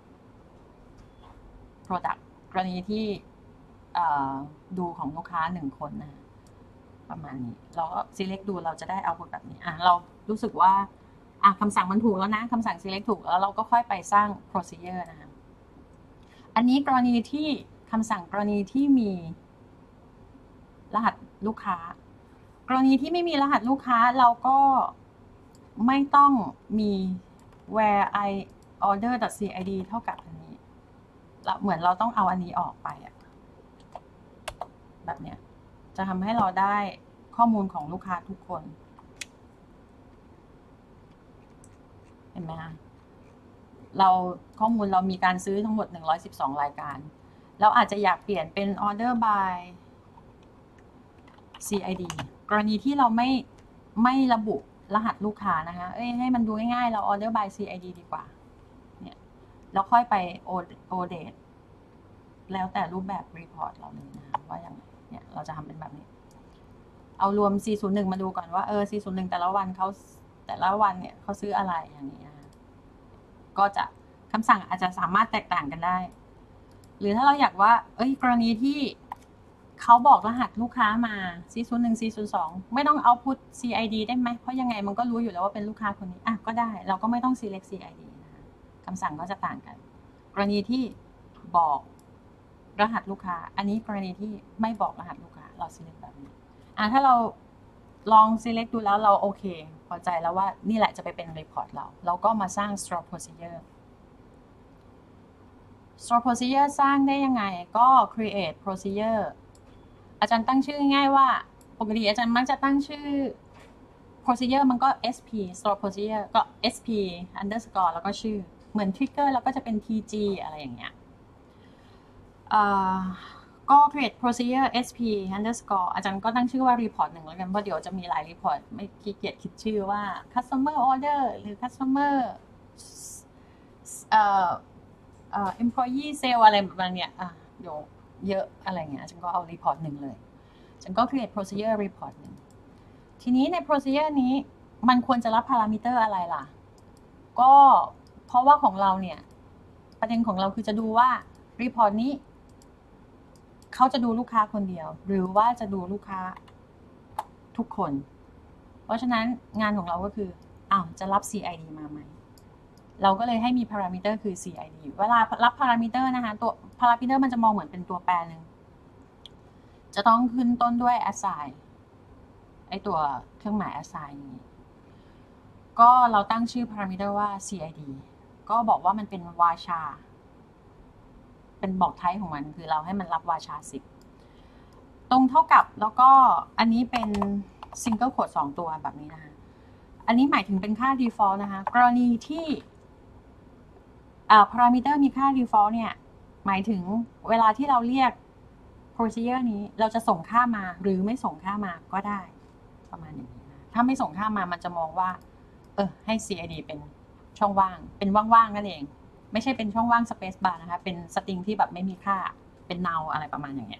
product กรณีที่ดูของลูกค้า1คนนะประมาณนี้เราก็ select ดูเราจะได้เอาแบบนี้เรารู้สึกว่าคำสั่งมันถูกแล้วนะคำสั่ง select ถูกแล้วเราก็ค่อยไปสร้าง procedure นะคะอันนี้กรณีที่คำสั่งกรณีที่มีรหัสลูกค้ากรณีที่ไม่มีรหัสลูกค้าเราก็ไม่ต้องมี where I order .cid เท่ากับอันนี้เหมือนเราต้องเอาอันนี้ออกไปแบบเนี้ยจะทำให้เราได้ข้อมูลของลูกค้าทุกคนเห็นไหมคะเราข้อมูลเรามีการซื้อทั้งหมด112รายการเราอาจจะอยากเปลี่ยนเป็น order by CID กรณีที่เราไม่ระบุรหัสลูกค้านะคะให้มันดูง่ายๆเรา order by CID ดีกว่าเนี่ยแล้วค่อยไป ODate แล้วแต่รูปแบบ report เราเลยนะว่าอย่างไรเนี่ยเราจะทำเป็นแบบนี้เอารวม 401 มาดูก่อนว่า401 แต่ละวันเนี่ยเขาซื้ออะไรอย่างนี้นะก็จะคำสั่งอาจจะสามารถแตกต่างกันได้หรือถ้าเราอยากว่ากรณีที่เขาบอกรหัสลูกค้ามา C01 C02 ไม่ต้องเอาพุท CID ได้ไหมเพราะยังไงมันก็รู้อยู่แล้วว่าเป็นลูกค้าคนนี้อ่ะก็ได้เราก็ไม่ต้อง select CID นะคะคำสั่งก็จะต่างกันกรณีที่บอกรหัสลูกค้าอันนี้กรณีที่ไม่บอกรหัสลูกค้าเรา select แบบนี้ถ้าเราลอง select ดูแล้วเราโอเคพอใจแล้วว่านี่แหละจะไปเป็น report เราก็มาสร้าง store procedure store procedure สร้างได้ยังไงก็ create procedure อาจารย์ตั้งชื่อง่ายว่าปกติอาจารย์มักจะตั้งชื่อ procedure มันก็ sp store procedure ก็ sp underscore แล้วก็ชื่อเหมือน trigger แล้วก็จะเป็น tg อะไรอย่างเงี้ยก็ create procedure sp underscore อาจารย์ก็ตั้งชื่อว่า report 1แล้วกันเพราะเดี๋ยวจะมีหลาย report ไม่ขี้เกียจคิดชื่อว่า customer order หรือ customer employee sale อะไรแบบนี้เดี๋ยวเยอะอะไรเงี้ยฉันก็เอา report 1เลยฉันก็ create procedure report 1ทีนี้ใน procedure นี้มันควรจะรับ parameter อะไรล่ะก็เพราะว่าของเราเนี่ยประเด็นของเราคือจะดูว่า report นี้เขาจะดูลูกค้าคนเดียวหรือว่าจะดูลูกค้าทุกคนเพราะฉะนั้นงานของเราก็คือจะรับ CID มาไหมเราก็เลยให้มี parameter คือ CID เวลารับ parameter นะคะตัว parameter มันจะมองเหมือนเป็นตัวแปรหนึ่งจะต้องขึ้นต้นด้วย assign ไอตัวเครื่องหมาย assign นี้ก็เราตั้งชื่อ parameter ว่า CID ก็บอกว่ามันเป็นวาชาเป็นบอกไทป์ของมันคือเราให้มันรับวาชา10ตรงเท่ากับแล้วก็อันนี้เป็น single quote 2ตัวแบบนี้นะคะอันนี้หมายถึงเป็นค่า default นะคะกรณีที่parameter มีค่า default เนี่ยหมายถึงเวลาที่เราเรียก procedure นี้เราจะส่งค่ามาหรือไม่ส่งค่ามาก็ได้ประมาณอย่างนี้นะถ้าไม่ส่งค่ามามันจะมองว่าให้ CID เป็นช่องว่างเป็นว่างๆนั่นเองไม่ใช่เป็นช่องว่าง space bar นะคะเป็นสตริงที่แบบไม่มีค่าเป็น null อะไรประมาณอย่างเงี้ย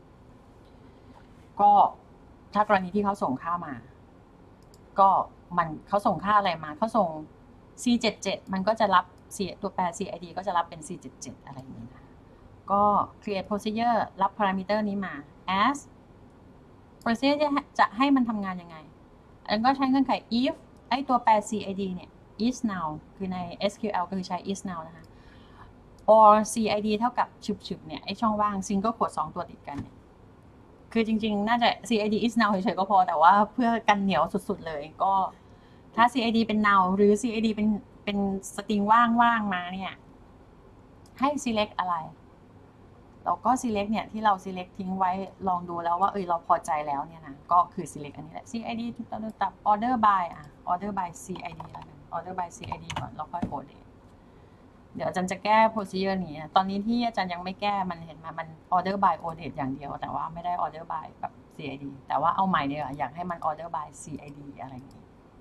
ก็ถ้ากรณีที่เขาส่งค่ามาก็เขาส่งค่าอะไรมาเขาส่ง C77 มันก็จะรับตัวแปร CID ก็จะรับเป็น C77 อะไรอย่างนี้นะก็ create procedure รับ parameter นี้มา as procedure จะให้มันทำงานยังไงแล้วก็ใช้เงื่อนไข if ไอตัวแปร CID เนี่ย is now คือใน SQL ก็คือใช้ is now นะคะ or CID เท่ากับฉึบๆเนี่ยไอช่องว่าง single quote 2ตัวติดกันเนี่ยคือจริงๆน่าจะ CID is now เฉยๆก็พอแต่ว่าเพื่อกันเหนียวสุดๆเลยก็ถ้า CID เป็น now หรือ CID เป็นสตริงว่างๆมาเนี่ยให้ select อะไรเราก็ select เนี่ยที่เรา select ทิ้งไว้ลองดูแล้วว่าเราพอใจแล้วเนี่ยนะก็คือ select อันนี้แหละ CID ตับ order by order by CID แล้วกัน order by CID ก่อนแล้วค่อย ODate เดี๋ยวอาจารย์จะแก้ procedure นี้ตอนนี้ที่อาจารย์ยังไม่แก้มันเห็นมามัน order by ODate อย่างเดียวแต่ว่าไม่ได้ order by แบบ CID แต่ว่าเอาใหม่เนี่ยอยากให้มัน order by CID อะไรอย่างนี้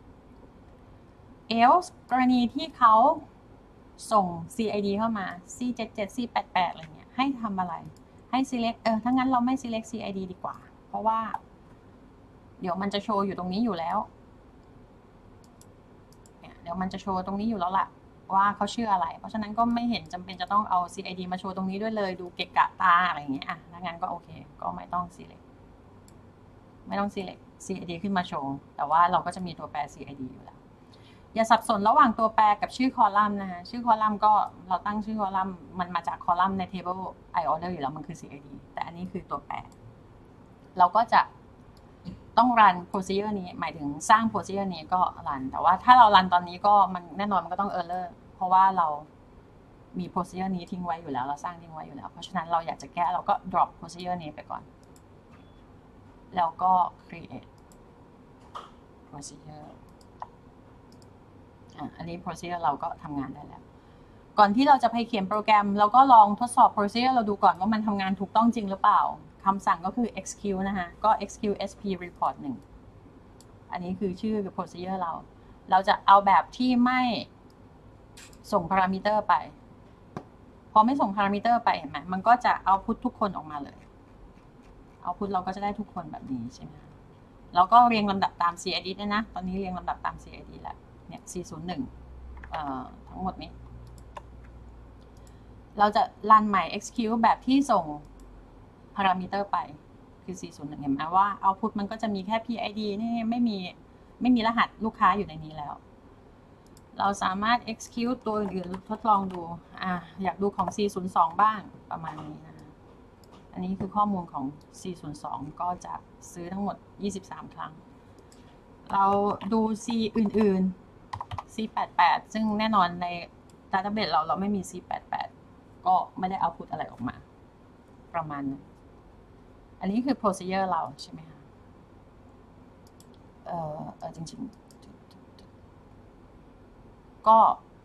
else กรณีที่เขาส่ง CID เข้ามา C77 C88 อะไรเงี้ยให้ทำอะไรให้ select ถ้างั้นเราไม่ select CID ดีกว่าเพราะว่าเดี๋ยวมันจะโชว์อยู่ตรงนี้อยู่แล้วเนี่ยเดี๋ยวมันจะโชว์ตรงนี้อยู่แล้วล่ะว่าเขาชื่ออะไรเพราะฉะนั้นก็ไม่เห็นจำเป็นจะต้องเอา CID มาโชว์ตรงนี้ด้วยเลยดูเกะกะตาอะไรอย่างเงี้ยถ้างั้นก็โอเคก็ไม่ต้อง select CID ขึ้นมาโชว์แต่ว่าเราก็จะมีตัวแปร CID อยู่แล้วอย่าสับสนระหว่างตัวแปรกับชื่อคอลัมน์นะคะชื่อคอลัมน์ก็เราตั้งชื่อคอลัมน์มันมาจากคอลัมน์ใน table I order อยู่แล้วมันคือ CID แต่อันนี้คือตัวแปรเราก็จะต้องรัน procedure นี้หมายถึงสร้าง procedure นี้ก็รันแต่ว่าถ้าเรารันตอนนี้ก็มันแน่นอนมันก็ต้อง error เพราะว่าเรามี procedure นี้ทิ้งไว้อยู่แล้วเราสร้างทิ้งไว้อยู่แล้วเพราะฉะนั้นเราอยากจะแก้เราก็ drop procedure นี้ไปก่อนแล้วก็ create procedureอันนี้ procedure เราก็ทำงานได้แล้วก่อนที่เราจะไปเขียนโปรแกรมเราก็ลองทดสอบ procedure เราดูก่อนว่ามันทำงานถูกต้องจริงหรือเปล่าคำสั่งก็คือ execute นะคะก็ execute sp report 1อันนี้คือชื่อ procedure เราจะเอาแบบที่ไม่ส่ง parameter ไปพอไม่ส่ง parameter ไปเห็นไหมมันก็จะ output ทุกคนออกมาเลย output เราก็จะได้ทุกคนแบบนี้ใช่ไหมแล้วก็เรียงลำดับตาม CID ด้วยนะตอนนี้เรียงลำดับตาม CID แล้วเนี่ย 401 ทั้งหมดนี้เราจะรันใหม่ execute แบบที่ส่ง parameter ไปคือ401เห็นไหมว่า output มันก็จะมีแค่ PID นี่ไม่มีรหัสลูกค้าอยู่ในนี้แล้ว เราสามารถ execute ตัวอื่นทดลองดูอยากดูของ 402 บ้างประมาณนี้นะอันนี้คือข้อมูลของ 402 ก็จะซื้อทั้งหมด23 ครั้งเราดู C อื่นๆ C88 ซึ่งแน่นอนใน database เราไม่มี C88 ก็ไม่ได้ output อะไรออกมาประมาณนั้นอันนี้คือ procedure เราใช่ไหมคะจริงๆก็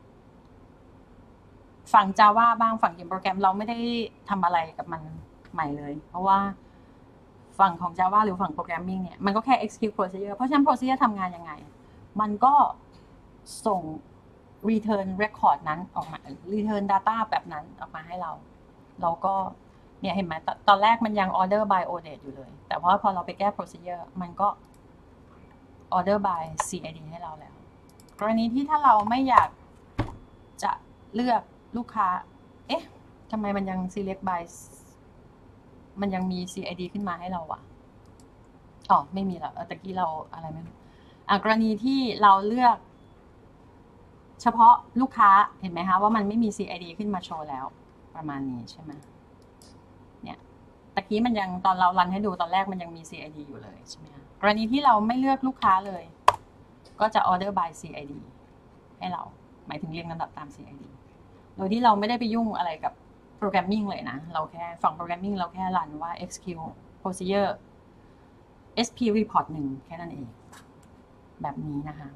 ฝั่ง Java บ้างฝั่งเขียนโปรแกรมเราไม่ได้ทำอะไรกับมันใหม่เลยเพราะว่าฝั่งของ Java หรือฝั่ง Programming เนี่ยมันก็แค่ execute procedure เพราะฉะนั้น procedure ทำงานยังไงมันก็ส่ง return record นั้นออกมา return data แบบนั้นออกมาให้เราก็เนี่ยเห็นไหมตอนแรกมันยัง order by ODate อยู่เลยแต่ว่าพอเราไปแก้ procedure มันก็ order by CID ให้เราแล้วกรณีที่ถ้าเราไม่อยากจะเลือกลูกค้าทำไมมันยัง select by มันยังมี CID ขึ้นมาให้เราไม่มีแล้วตะกี้เราอะไรไม่รู้กรณีที่เราเลือกเฉพาะลูกค้าเห็นไหมคะว่ามันไม่มี CID ขึ้นมาโชว์แล้วประมาณนี้ใช่ไหมเนี่ยตะกี้มันยังตอนเรารันให้ดูตอนแรกมันยังมี CID อยู่เลยใช่ไหมคะกรณีที่เราไม่เลือกลูกค้าเลยก็จะ order by CID ให้เราหมายถึงเรียงลำดับตาม CID โดยที่เราไม่ได้ไปยุ่งอะไรกับโปรแกรมมิ่งเลยนะเราแค่ฝั่งโปรแกรมมิ่งเราแค่รันว่า execute procedure SP report 1แค่นั้นเองแบบนี้นะคะ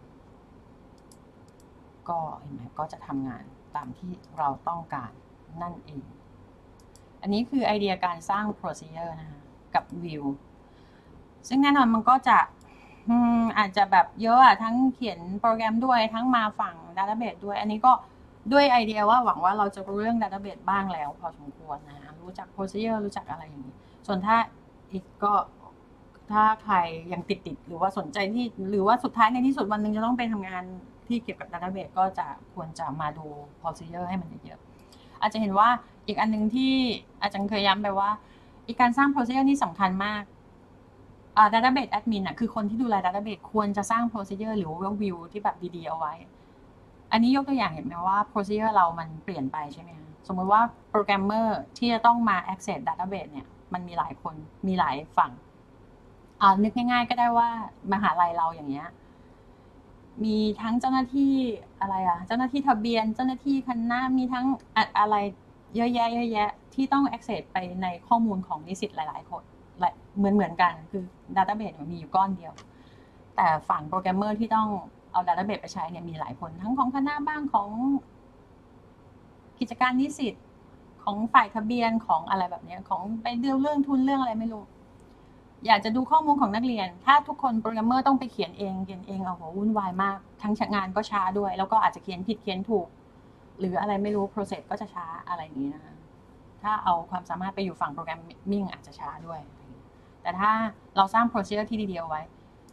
ก็เห็นไหมก็จะทำงานตามที่เราต้องการนั่นเองอันนี้คือไอเดียการสร้าง procedure นะคะกับ view ซึ่งแน่นอนมันก็จะอาจจะแบบเยอะทั้งเขียนโปรแกรมด้วยทั้งมาฝั่ง database ด้วยอันนี้ก็ด้วยไอเดียว่าหวังว่าเราจะรู้เรื่อง database บ้างแล้วพอสมควรนะรู้จัก procedure รู้จักอะไรอย่างนี้ส่วนถ้าอีกก็ถ้าใครยังติดหรือว่าสนใจที่หรือว่าสุดท้ายในที่สุดวันนึงจะต้องไปทำงานที่เกี่ยวกับ database ก็จะควรจะมาดู procedure ให้มันเยอะๆอาจจะเห็นว่าอีกอันนึงที่อาจารย์เคยย้ำไปว่าอีกการสร้าง procedure นี่สำคัญมากdatabase admin คือคนที่ดูแล database ควรจะสร้าง procedure หรือว่า view ที่แบบดีๆเอาไว้อันนี้ยกตัวอย่างเห็นไหมว่า procedure เรามันเปลี่ยนไปใช่ไหมคะสมมติว่าโปรแกรมเมอร์ที่จะต้องมา access database เนี่ยมันมีหลายคนมีหลายฝั่งนึกง่ายๆก็ได้ว่ามหาลัยเราอย่างเงี้ยมีทั้งเจ้าหน้าที่อะไรเจ้าหน้าที่ทะเบียนเจ้าหน้าที่คณะมีทั้งอะไรเยอะแยะที่ต้อง access ไปในข้อมูลของนิสิตหลายๆคนเหมือนกันคือ database มีอยู่ก้อนเดียวแต่ฝั่งโปรแกรมเมอร์ที่ต้องเอา database ไปใช้เนี่ยมีหลายคนทั้งของคณะบ้างของกิจการนิสิตของฝ่ายทะเบียนของอะไรแบบนี้ของไปเรื่องทุนเรื่องอะไรไม่รู้อยากจะดูข้อมูลของนักเรียนถ้าทุกคนโปรแกรมเมอร์ต้องไปเขียนเองวุ่นวายมากทั้งงานก็ช้าด้วยแล้วก็อาจจะเขียนผิดเขียนถูกหรืออะไรไม่รู้ process ก็จะช้าอะไรอย่างนี้นะคะถ้าเอาความสามารถไปอยู่ฝั่งโปรแกรมมิ่งอาจจะช้าด้วยแต่ถ้าเราสร้าง procedure ที่ดีๆไว้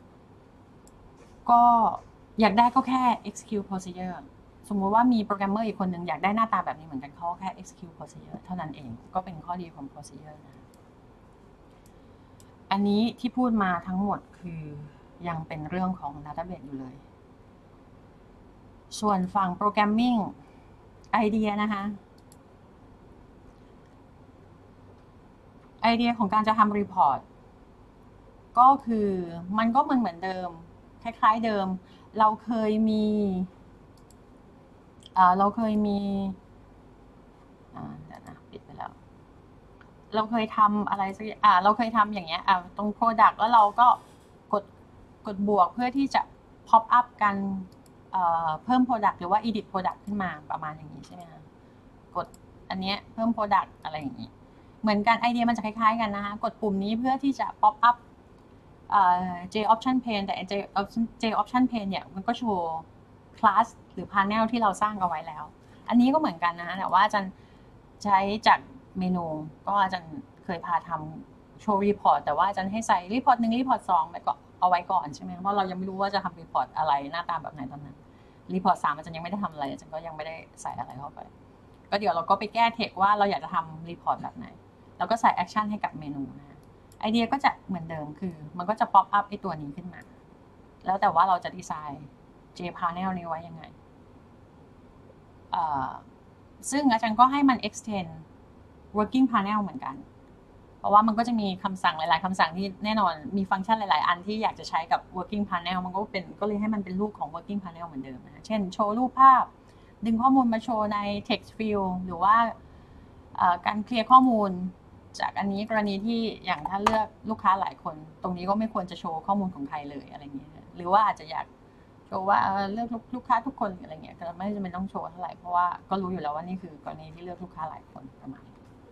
ก็อยากได้ก็แค่ execute procedure สมมุติว่ามีโปรแกรมเมอร์อีกคนหนึ่งอยากได้หน้าตาแบบนี้เหมือนกันเขาแค่ execute procedure เท่านั้นเองก็เป็นข้อดีของ procedure นะอันนี้ที่พูดมาทั้งหมดคือยังเป็นเรื่องของ database อยู่เลยส่วนฝั่ง programming ไอเดียนะคะไอเดียของการจะทำ report ก็คือมันก็เหมือนเดิมคล้ายๆเดิมเราเคยมีเดี๋ยวนะปิดไปแล้วเราเคยทำอะไรสักเราเคยทำอย่างเงี้ยตรง product แล้วเราก็กดบวกเพื่อที่จะ pop up กันเพิ่ม product หรือว่า edit product ขึ้นมาประมาณอย่างนี้ใช่ไหมคะกดอันเนี้ยเพิ่ม product อะไรอย่างนี้เหมือนกันไอเดียมันจะคล้ายๆกันนะคะกดปุ่มนี้เพื่อที่จะ pop up J option pane แต่ J option pane เนี่ยมันก็โชว์ class หรือ panel ที่เราสร้างเอาไว้แล้วอันนี้ก็เหมือนกันนะแต่ว่าอาจารย์ใช้จากเมนูก็อาจารย์เคยพาทำโชว์ report แต่ว่าอาจารย์ให้ใส่ report 1 report 2ไปก็เอาไว้ก่อนใช่ไหมเพราะเรายังไม่รู้ว่าจะทำ report อะไรหน้าตาแบบไหนตอนนั้น report 3อาจารย์ยังไม่ได้ทำอะไรอาจารย์ก็ยังไม่ได้ใส่อะไรเข้าไปก็เดี๋ยวเราก็ไปแก้เทคว่าเราอยากจะทำ report แบบไหนแล้วก็ใส่ action ให้กับเมนูนะไอเดียก็จะเหมือนเดิมคือมันก็จะป๊อปอัพไอตัวนี้ขึ้นมาแล้วแต่ว่าเราจะดีไซน์ JPanel นี้ไว้ยังไงซึ่งอาจารย์ก็ให้มัน extend working panel เหมือนกันเพราะว่ามันก็จะมีคำสั่งหลายๆคำสั่งที่แน่นอนมีฟังก์ชันหลายๆอันที่อยากจะใช้กับ working panel มันก็เลยให้มันเป็นรูปของ working panel เหมือนเดิมนะเช่นโชว์รูปภาพดึงข้อมูลมาโชว์ใน text field หรือว่าการเคลียร์ข้อมูลจากอันนี้กรณีที่อย่างถ้าเลือกลูกค้าหลายคนตรงนี้ก็ไม่ควรจะโชว์ข้อมูลของใครเลยอะไรเงี้ยหรือว่าอาจจะอยากโชว์ว่าเลือกลูกค้าทุกคนอะไรเงี้ยก็ไม่จำเป็นต้องโชว์เท่าไหร่เพราะว่าก็รู้อยู่แล้วว่านี่คือกรณีที่เลือกลูกค้าหลายคนประมาณ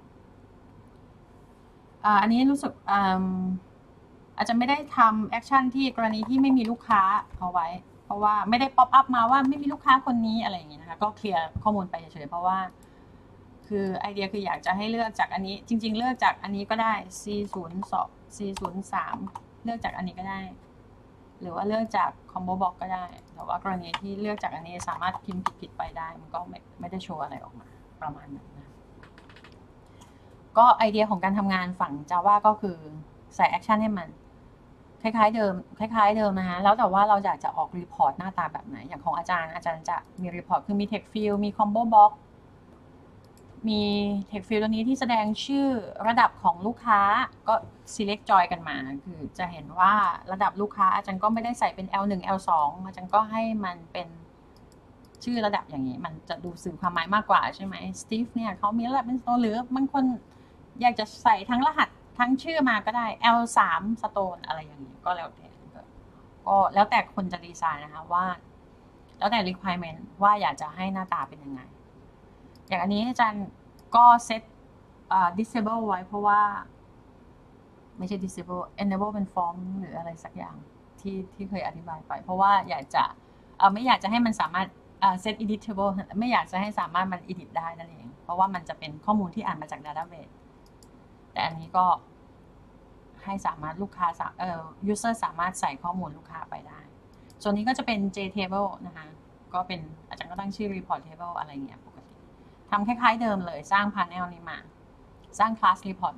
อันนี้รู้สึกอาจจะไม่ได้ทำแอคชั่นที่กรณีที่ไม่มีลูกค้าเอาไว้เพราะว่าไม่ได้ป๊อปอัพมาว่าไม่มีลูกค้าคนนี้อะไรอย่างเงี้ยนะคะก็เคลียร์ข้อมูลไปเฉยๆเพราะว่าคือไอเดียคืออยากจะให้เลือกจากอันนี้จริงๆเลือกจากอันนี้ก็ได้ C03 เลือกจากอันนี้ก็ได้หรือว่าเลือกจาก combo box ก็ได้แต่ว่ากรณีที่เลือกจากอันนี้สามารถพิมพ์ผิดๆไปได้มันก็ไม่ได้โชว์อะไรออกมาประมาณนั้นนะก็ไอเดียของการทำงานฝั่ง Java ก็คือใส่แอคชั่นให้มันคล้ายๆเดิมนะคะแล้วแต่ว่าเราอยากจะออกรีพอร์ตหน้าตาแบบไหนอย่างของอาจารย์จะมีรีพอร์ตคือมี text field มี combo boxมี text field ตัวนี้ที่แสดงชื่อระดับของลูกค้าก็ select joy กันมาคือจะเห็นว่าระดับลูกค้าอาจารย์ก็ไม่ได้ใส่เป็น L1 L2 อาจารย์ก็ให้มันเป็นชื่อระดับอย่างนี้มันจะดูสื่อความหมายมากกว่าใช่ไหม Steve เนี่ยเขามีระดับเป็นหรือบางคนอยากจะใส่ทั้งรหัสทั้งชื่อมาก็ได้ L3 Stone อะไรอย่างนี้ก็แล้วแต่คนจะดีไซน์นะคะว่าแล้วแต่ requirement ว่าอยากจะให้หน้าตาเป็นยังไงอย่างอันนี้อาจารย์ก็เซตdisable ไว้เพราะว่าไม่ใช่ disable enable เป็น form หรืออะไรสักอย่างที่เคยอธิบายไปเพราะว่าอยากจะไม่อยากจะให้มันสามารถset editable ไม่อยากจะให้สามารถมัน edit ได้นั่นเองเพราะว่ามันจะเป็นข้อมูลที่อ่านมาจาก database แต่อันนี้ก็ให้สามารถลูกค้าuser สามารถใส่ข้อมูลลูกค้าไปได้ส่วนนี้ก็จะเป็น JTable นะคะก็เป็นอาจารย์ก็ตั้งชื่อ report table อะไรเงี้ยปกติทำคล้ายๆเดิมเลยสร้าง panel นี้มาสร้าง class report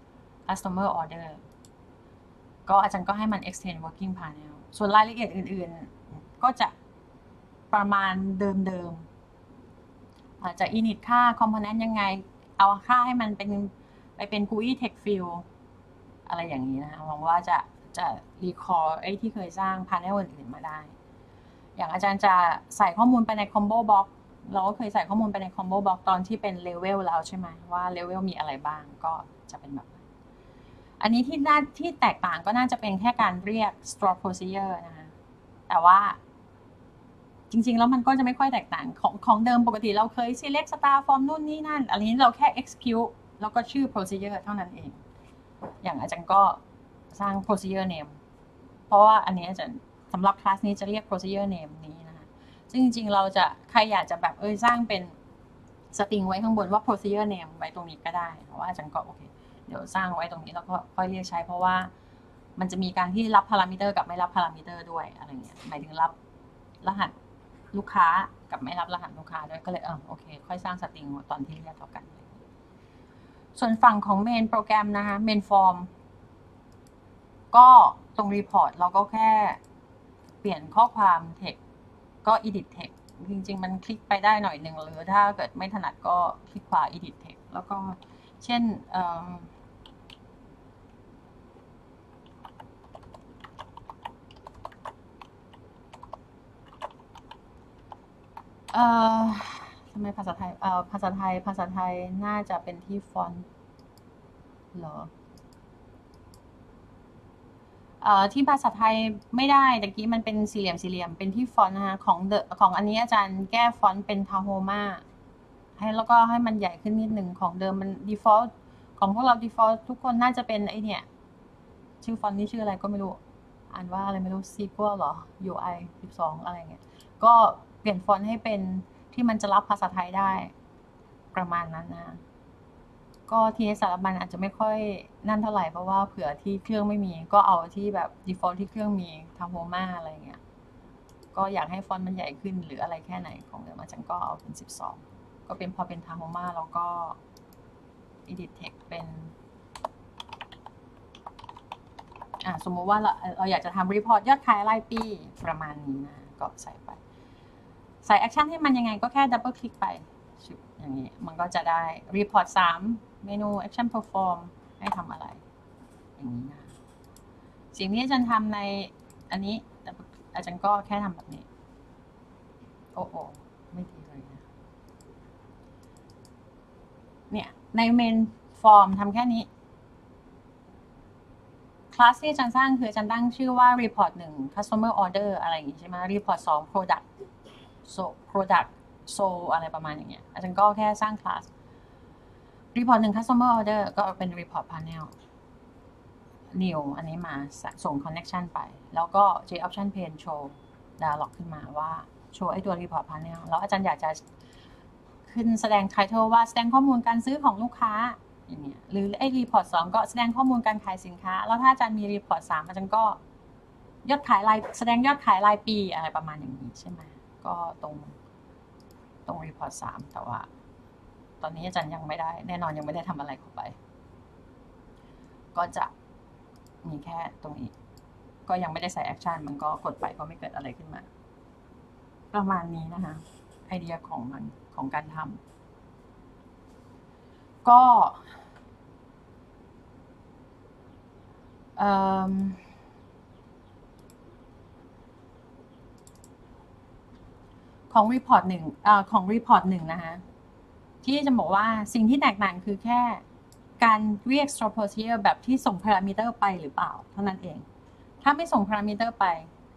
1 customer order ก็อาจารย์ก็ให้มัน extend working panel ส่วนรายละเอียดอื่นๆก็จะประมาณเดิมๆอาจจะ init ค่า component ยังไงเอาค่าให้มันไปเป็น GUI text field อะไรอย่างนี้นะคะหวังว่าจะrecall ที่เคยสร้าง panel อื่นๆมาได้อย่างอาจารย์จะใส่ข้อมูลไปใน combo box เราก็เคยใส่ข้อมูลไปใน combo box ตอนที่เป็น level แล้วใช่ไหมว่า level มีอะไรบ้างก็จะเป็นแบบนั้นอันนี้ที่แตกต่างก็น่าจะเป็นแค่การเรียก store procedure นะคะแต่ว่าจริงๆแล้วมันก็จะไม่ค่อยแตกต่างของเดิมปกติเราเคย select star form นู่นนี่นั่นอันนี้เราแค่ execute แล้วก็ชื่อ procedure เท่านั้นเองอย่างอาจารย์ก็สร้าง procedure name เพราะว่าอันนี้อาจารย์สำหรับคลาสนี้จะเรียก procedure name นี้นะคะซึ่งจริงๆเราจะใครอยากจะแบบสร้างเป็นสตริงไว้ข้างบนว่า procedure name ไว้ตรงนี้ก็ได้เพราะว่าอาจารย์ก็โอเคเดี๋ยวสร้างไว้ตรงนี้แล้วก็ค่อยเรียกใช้เพราะว่ามันจะมีการที่รับพารามิเตอร์กับไม่รับพารามิเตอร์ด้วยอะไรเงี้ยหมายถึงรับรหัสลูกค้ากับไม่รับรหัสลูกค้าด้วยก็เลยโอเคค่อยสร้างสตริงตอนที่เรียกเท่ากันส่วนฝั่งของเมนโปรแกรมนะคะเมนฟอร์มก็ตรง report เราก็แค่เปลี่ยนข้อความ text ก็ edit text จริงๆมันคลิกไปได้หน่อยหนึ่งหรือถ้าเกิดไม่ถนัดก็คลิกขวา edit text แล้วก็เช่นทำไมภาษาไทยภาษาไทยน่าจะเป็นที่ฟอนต์เหรอที่ภาษาไทยไม่ได้ตะกี้มันเป็นสี่เหลี่ยมเป็นที่ฟอนต์นะคะของอันนี้อาจารย์แก้ฟอนต์เป็นทาโฮมาแล้วก็ให้มันใหญ่ขึ้นนิดหนึ่งของเดิมมัน default ของพวกเรา default ทุกคนน่าจะเป็นไอเนี่ยชื่อฟอนต์นี่ชื่ออะไรก็ไม่รู้อ่านว่าอะไรไม่รู้ sequel หรอ UI 12อะไรเงี้ยก็เปลี่ยนฟอนต์ให้เป็นที่มันจะรับภาษาไทยได้ประมาณนั้นนะก็ทีนี้สารบัญอาจจะไม่ค่อยนั่นเท่าไหร่เพราะว่าเผื่อที่เครื่องไม่มีก็เอาที่แบบ default ที่เครื่องมีทาโฮมาอะไรเงี้ยก็อยากให้ฟอนต์มันใหญ่ขึ้นหรืออะไรแค่ไหนของเดิมอาจารย์ก็เอาเป็น12ก็เป็นพอเป็นทาโฮมาแล้วก็ edit text เป็นสมมุติว่าเราอยากจะทำรีพอร์ตยอดขายรายปีประมาณนี้นะก็ใส่ไปใส่แอคชั่นให้มันยังไงก็แค่ดับเบิลคลิกไปอย่างนี้มันก็จะได้รีพอร์ต3เมนูแอคชั่นเพอร์ฟอร์มให้ทำอะไรอย่างนี้นะสิ่งที่อาจารย์ทำในอันนี้อาจารย์ก็แค่ทำแบบนี้โอ้ไม่ดีเลยนะเนี่ยในเมนฟอร์มทำแค่นี้คลาสที่อาจารย์สร้างคืออาจารย์ตั้งชื่อว่า report 1 customer order อะไรอย่างงี้ใช่ไหม report 2 product so อะไรประมาณอย่างเงี้ยอาจารย์ก็แค่สร้างคลาส report 1 customer order ก็เป็น report panel new อันนี้มาส่ง connection ไปแล้วก็ J option pane show dialog ขึ้นมาว่าโชว์ไอ้ตัว report panel แล้วอาจารย์อยากจะขึ้นแสดง title ว่าแสดงข้อมูลการซื้อของลูกค้าอย่างเงี้ยหรือไอ้ report 2ก็แสดงข้อมูลการขายสินค้าแล้วถ้าอาจารย์มี report 3อาจารย์ก็ยอดขายรายแสดงยอดขายรายปีอะไรประมาณอย่างนี้ใช่ไหมก็ตรง report 3แต่ว่าตอนนี้อาจารย์ยังไม่ได้แน่นอนยังไม่ได้ทำอะไรเข้าไปก็จะมีแค่ตรงนี้ก็ยังไม่ได้ใส่แอคชั่นมันก็กดไปก็ไม่เกิดอะไรขึ้นมาประมาณนี้นะคะไอเดียของมันของการทำก็ของ report 1ของ report 1นะคะที่จะบอกว่าสิ่งที่แตกต่างคือแค่การเรียก store procedure แบบที่ส่ง parameter ไปหรือเปล่าเท่านั้นเองถ้าไม่ส่ง parameter ไป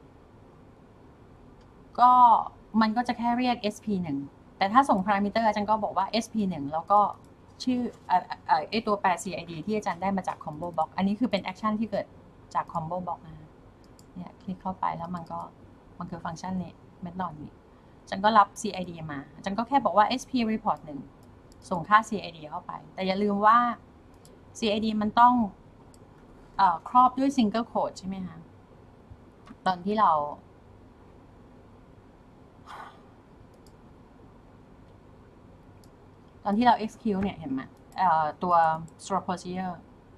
ก็มันก็จะแค่เรียก sp1 แต่ถ้าส่ง parameter อาจารย์ก็บอกว่า sp1 แล้วก็ชื่อไอตัวแปร cid ที่อาจารย์ได้มาจาก combo box อันนี้คือเป็น action ที่เกิดจาก combo box นะเนี่ยคลิกเข้าไปแล้วมันคือฟังก์ชันนี้เมธอดนี้อาจารย์ก็รับ cid มาอาจารย์ก็แค่บอกว่า sp report 1ส่งค่า cid เข้าไปแต่อย่าลืมว่า cid มันต้องครอบด้วย single quote ใช่ไหมคะตอนที่เรา execute เนี่ยเห็นไหมตัว store procedure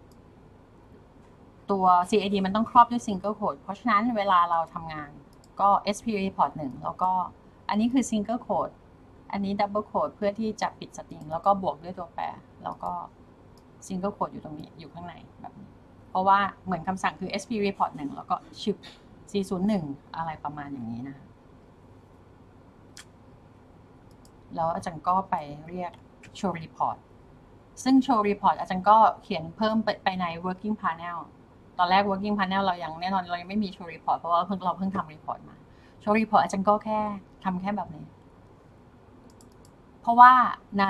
ตัว CID มันต้องครอบด้วย single quote เพราะฉะนั้นเวลาเราทำงานก็ SP report 1แล้วก็อันนี้คือ single quote อันนี้ double quote เพื่อที่จะปิดสตริงแล้วก็บวกด้วยตัวแปรแล้วก็ single quote อยู่ตรงนี้อยู่ข้างในแบบนี้เพราะว่าเหมือนคำสั่งคือ SP report 1แล้วก็ชิป401อะไรประมาณอย่างนี้นะแล้วอาจารย์ก็ไปเรียก show report ซึ่ง show report อาจารย์ก็เขียนเพิ่มไปใน working panel ตอนแรก working panel เรายังแน่นอนเรายังไม่มี show report เพราะว่าเราเพิ่งทำ report มา show report อาจารย์ก็แค่ทำแค่แบบนี้เพราะว่าใน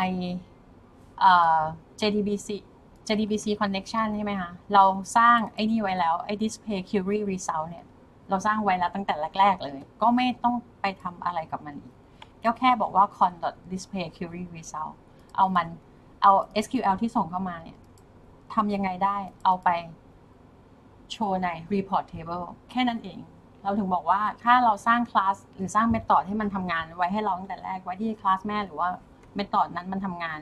JDBC connection ใช่ไหมคะเราสร้างไอ้นี่ไว้แล้วไอ้ display query result เนี่ยเราสร้างไว้แล้วตั้งแต่แรกๆเลยก็ไม่ต้องไปทำอะไรกับมันอีกก็แค่บอกว่า con.display query result เอา SQL ที่ส่งเข้ามาเนี่ยทำยังไงได้เอาไปโชว์ใน report table แค่นั้นเองเราถึงบอกว่าถ้าเราสร้างคลาสหรือสร้างเมธอดให้มันทำงานไว้ให้เราตั้งแต่แรกไว้ที่คลาสแม่หรือว่าเมธอดนั้นมันทำงาน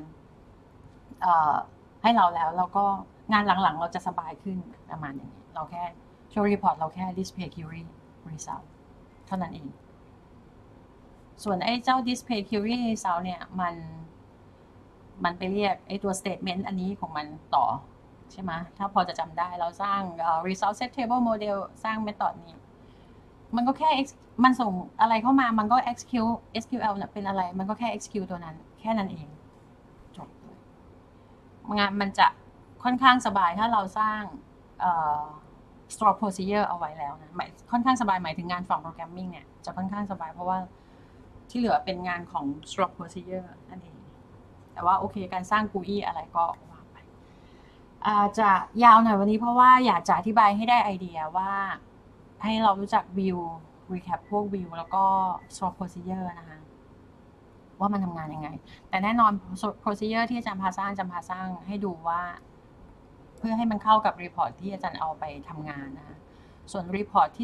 ให้เราแล้วก็งานหลังๆเราจะสบายขึ้นประมาณอย่างนี้เราแค่ show report เราแค่ display query result เท่านั้นเองส่วนไอ้เจ้า display query result เนี่ยมันไปเรียกไอ้ตัว statement อันนี้ของมันต่อใช่ไหมถ้าพอจะจำได้เราสร้าง result set table model สร้าง method นี้มันก็แค่มันส่งอะไรเข้ามามันก็ SQL เป็นอะไรมันก็แค่ execute ตัวนั้นแค่นั้นเองจบเลยงานมันจะค่อนข้างสบายถ้าเราสร้างstore procedure เอาไว้แล้วนะค่อนข้างสบายหมายถึงงานฝั่ง programming เนี่ยจะค่อนข้างสบายเพราะว่าที่เหลือเป็นงานของ store procedure นั่นเองแต่ว่าโอเคการสร้าง GUI อะไรก็ว่าไปจะยาวหน่อยวันนี้เพราะว่าอยากจะอธิบายให้ได้ไอเดียว่าให้เรารู้จัก view recap พวก view แล้วก็ store procedure นะคะว่ามันทำงานยังไงแต่แน่นอน procedure ที่อาจารย์พาสร้างให้ดูว่าเพื่อให้มันเข้ากับ report ที่อาจารย์เอาไปทำงานนะคะส่วน report ที่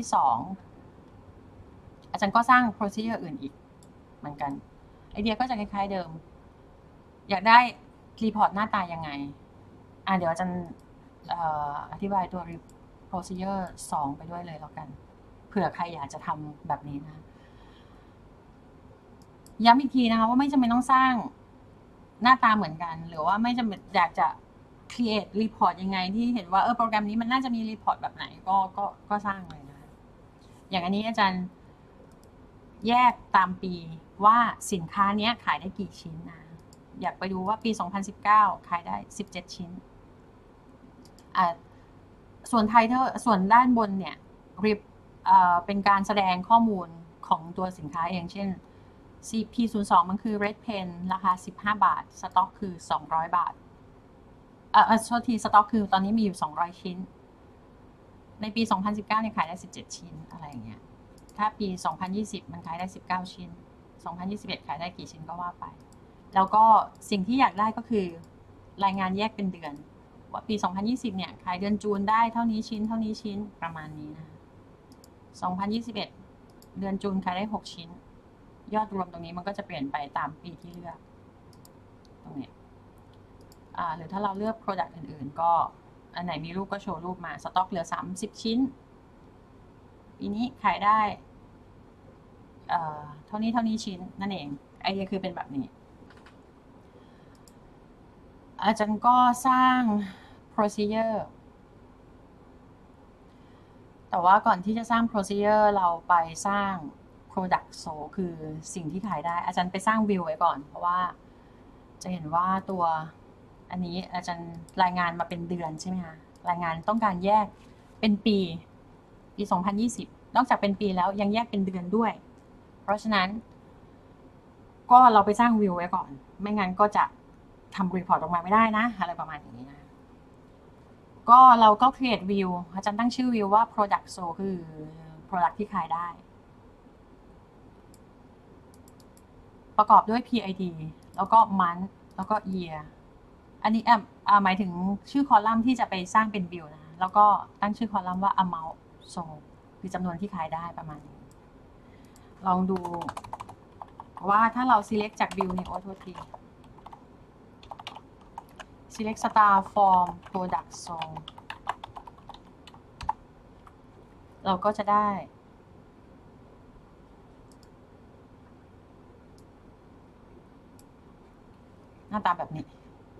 2อาจารย์ก็สร้าง procedure อื่นอีกเหมือนกันไอเดียก็จะคล้ายๆเดิมอยากได้ report หน้าตายังไงเดี๋ยวอาจารย์อธิบายตัว procedure 2ไปด้วยเลยแล้วกันเผื่อใครอยากจะทำแบบนี้นะย้ำอีกทีนะคะว่าไม่จำเป็นต้องสร้างหน้าตาเหมือนกันหรือว่าไม่จำเป็นอยากจะ create report ยังไงที่เห็นว่าโปรแกรมนี้มันน่าจะมี report แบบไหนก็สร้างเลยนะอย่างอันนี้อาจารย์แยกตามปีว่าสินค้าเนี้ยขายได้กี่ชิ้นนะอยากไปดูว่าปี2019ขายได้17ชิ้นส่วนไทเทอร์ส่วนด้านบนเนี่ยเป็นการแสดงข้อมูลของตัวสินค้าเองเช่น CP02 มันคือ Red Pen ราคา15 บาทสต็อกคือ200 บาทโทษทีสต็อกคือตอนนี้มีอยู่200ชิ้นในปี2019เนี่ยขายได้17ชิ้นอะไรอย่างเงี้ยถ้าปี2020มันขายได้19ชิ้น2021ขายได้กี่ชิ้นก็ว่าไปแล้วก็สิ่งที่อยากได้ก็คือรายงานแยกเป็นเดือนว่าปี2020เนี่ยขายเดือนจูนได้เท่านี้ชิ้นเท่านี้ชิ้นประมาณนี้นะ2021เดือนจูนขายได้6ชิ้นยอดรวมตรงนี้มันก็จะเปลี่ยนไปตามปีที่เลือกตรงนี้หรือถ้าเราเลือก Product อื่นๆก็อันไหนมีรูปก็โชว์รูปมาสต็อกเหลือ30ชิ้นปีนี้ขายได้เท่านี้ชิ้นนั่นเองไอเดียคือเป็นแบบนี้อาจารย์ก็สร้าง procedure แต่ว่าก่อนที่จะสร้าง procedure เราไปสร้าง product sold คือสิ่งที่ขายได้อาจารย์ไปสร้าง view ไว้ก่อนเพราะว่าจะเห็นว่าตัวอันนี้อาจารย์รายงานมาเป็นเดือนใช่ไหมคะรายงานต้องการแยกเป็นปี2020นอกจากเป็นปีแล้วยังแยกเป็นเดือนด้วยเพราะฉะนั้นก็เราไปสร้าง view ไว้ก่อนไม่งั้นก็จะทำ report ออกมาไม่ได้นะอะไรประมาณอย่างนี้นะก็เราก็ create view อาจารย์ตั้งชื่อ view ว่า product sold คือ product ที่ขายได้ประกอบด้วย PID แล้วก็ month แล้วก็ year อันนี้หมายถึงชื่อคอลัมน์ที่จะไปสร้างเป็น view นะแล้วก็ตั้งชื่อคอลัมน์ว่า amount sold คือจำนวนที่ขายได้ประมาณนี้ลองดูว่าถ้าเรา select จาก view นี้select star form product sold เราก็จะได้หน้าตาแบบนี้